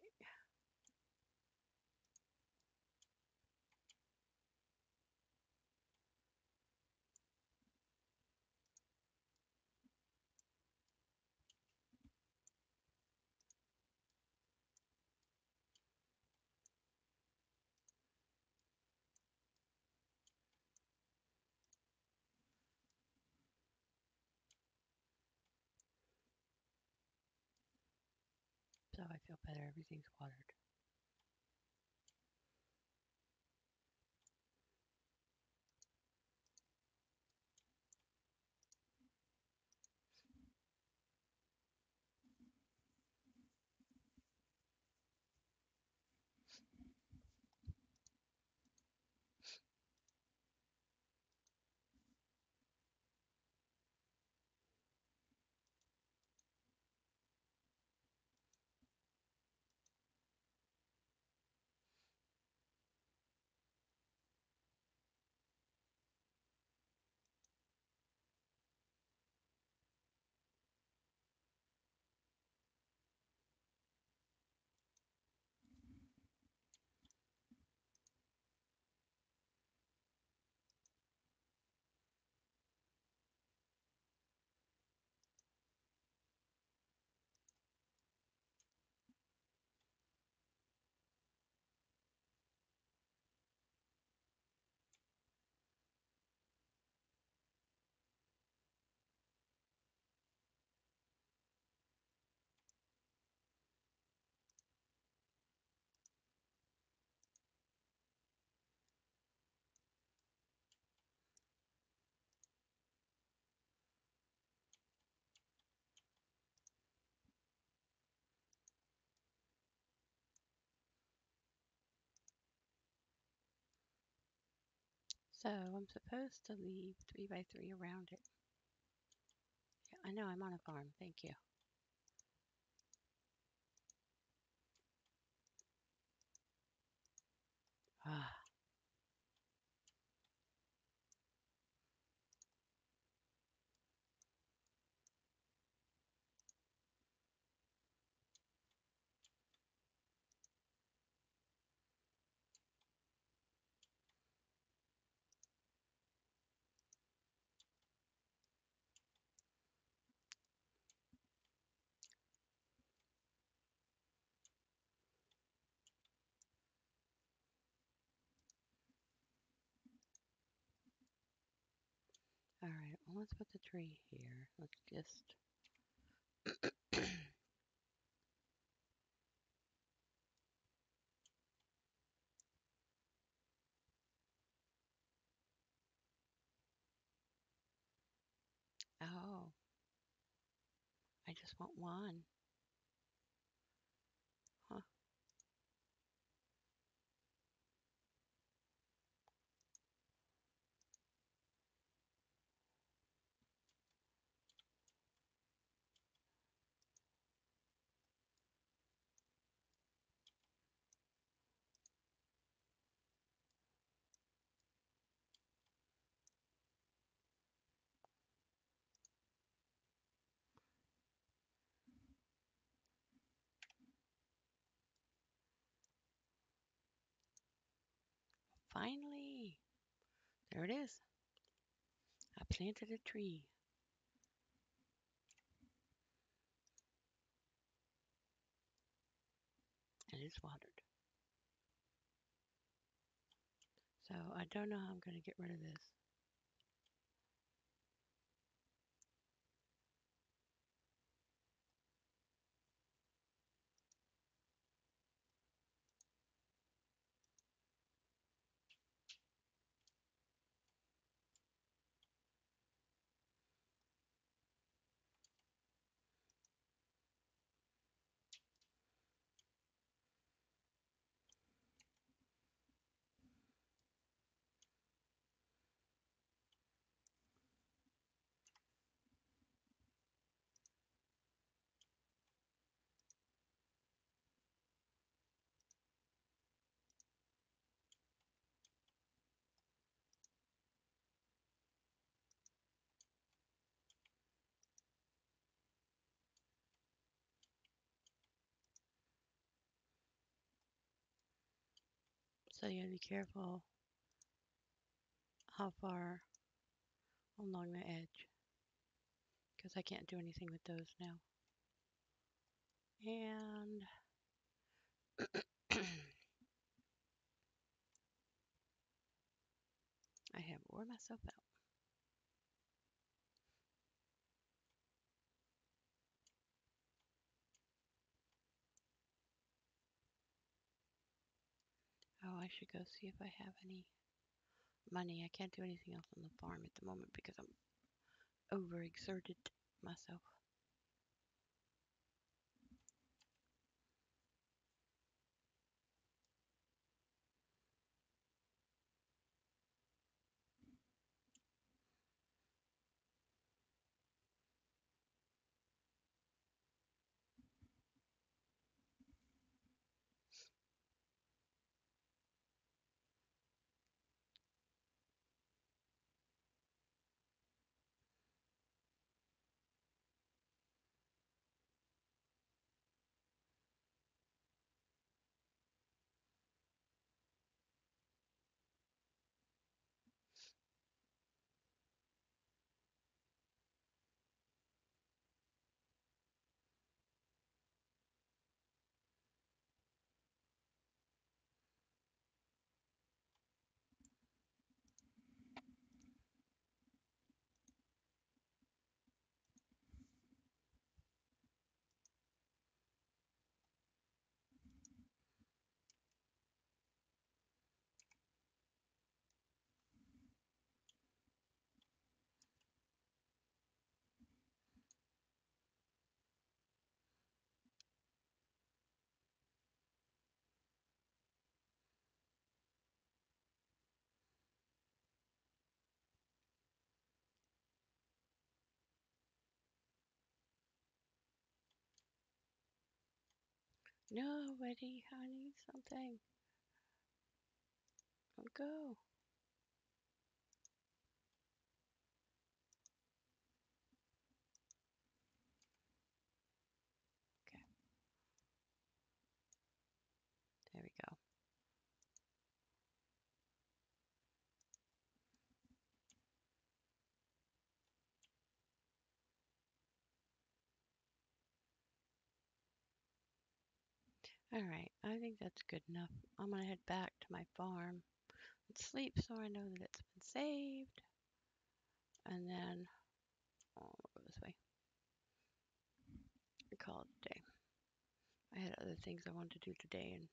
So I feel better. Everything's watered. So I'm supposed to leave 3 by 3 around it. Yeah, I know I'm on a farm. Thank you. Ah, all right. Well, let's put the tree here. Let's just. Oh, I just want one. Huh. Finally, there it is. I planted a tree and it's watered. So I don't know how I'm going to get rid of this. So you gotta be careful how far along the edge because I can't do anything with those now. And I have wore myself out. Oh, I should go see if I have any money. I can't do anything else on the farm at the moment because I'm overexerted myself. Nobody, I need something. Don't go. Okay, there we go. All right, I think that's good enough. I'm gonna head back to my farm and sleep so I know that it's been saved. And then I'll go this way. Call it a day. I had other things I wanted to do today, and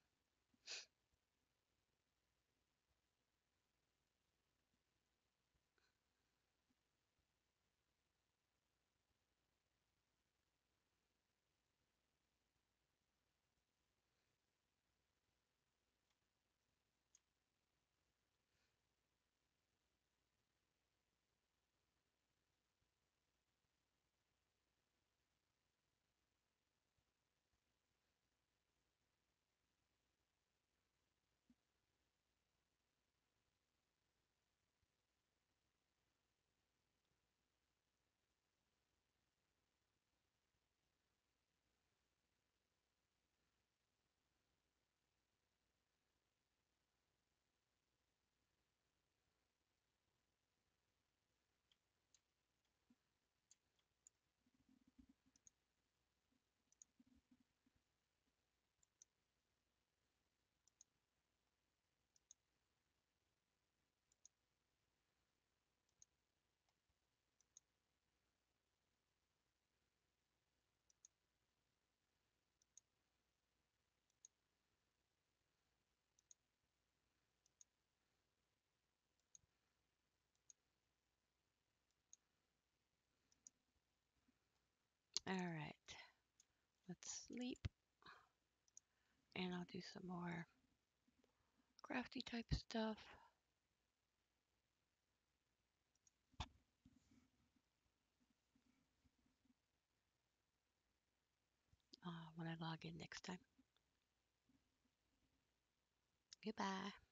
all right, let's sleep, and I'll do some more crafty type stuff when I log in next time. Goodbye.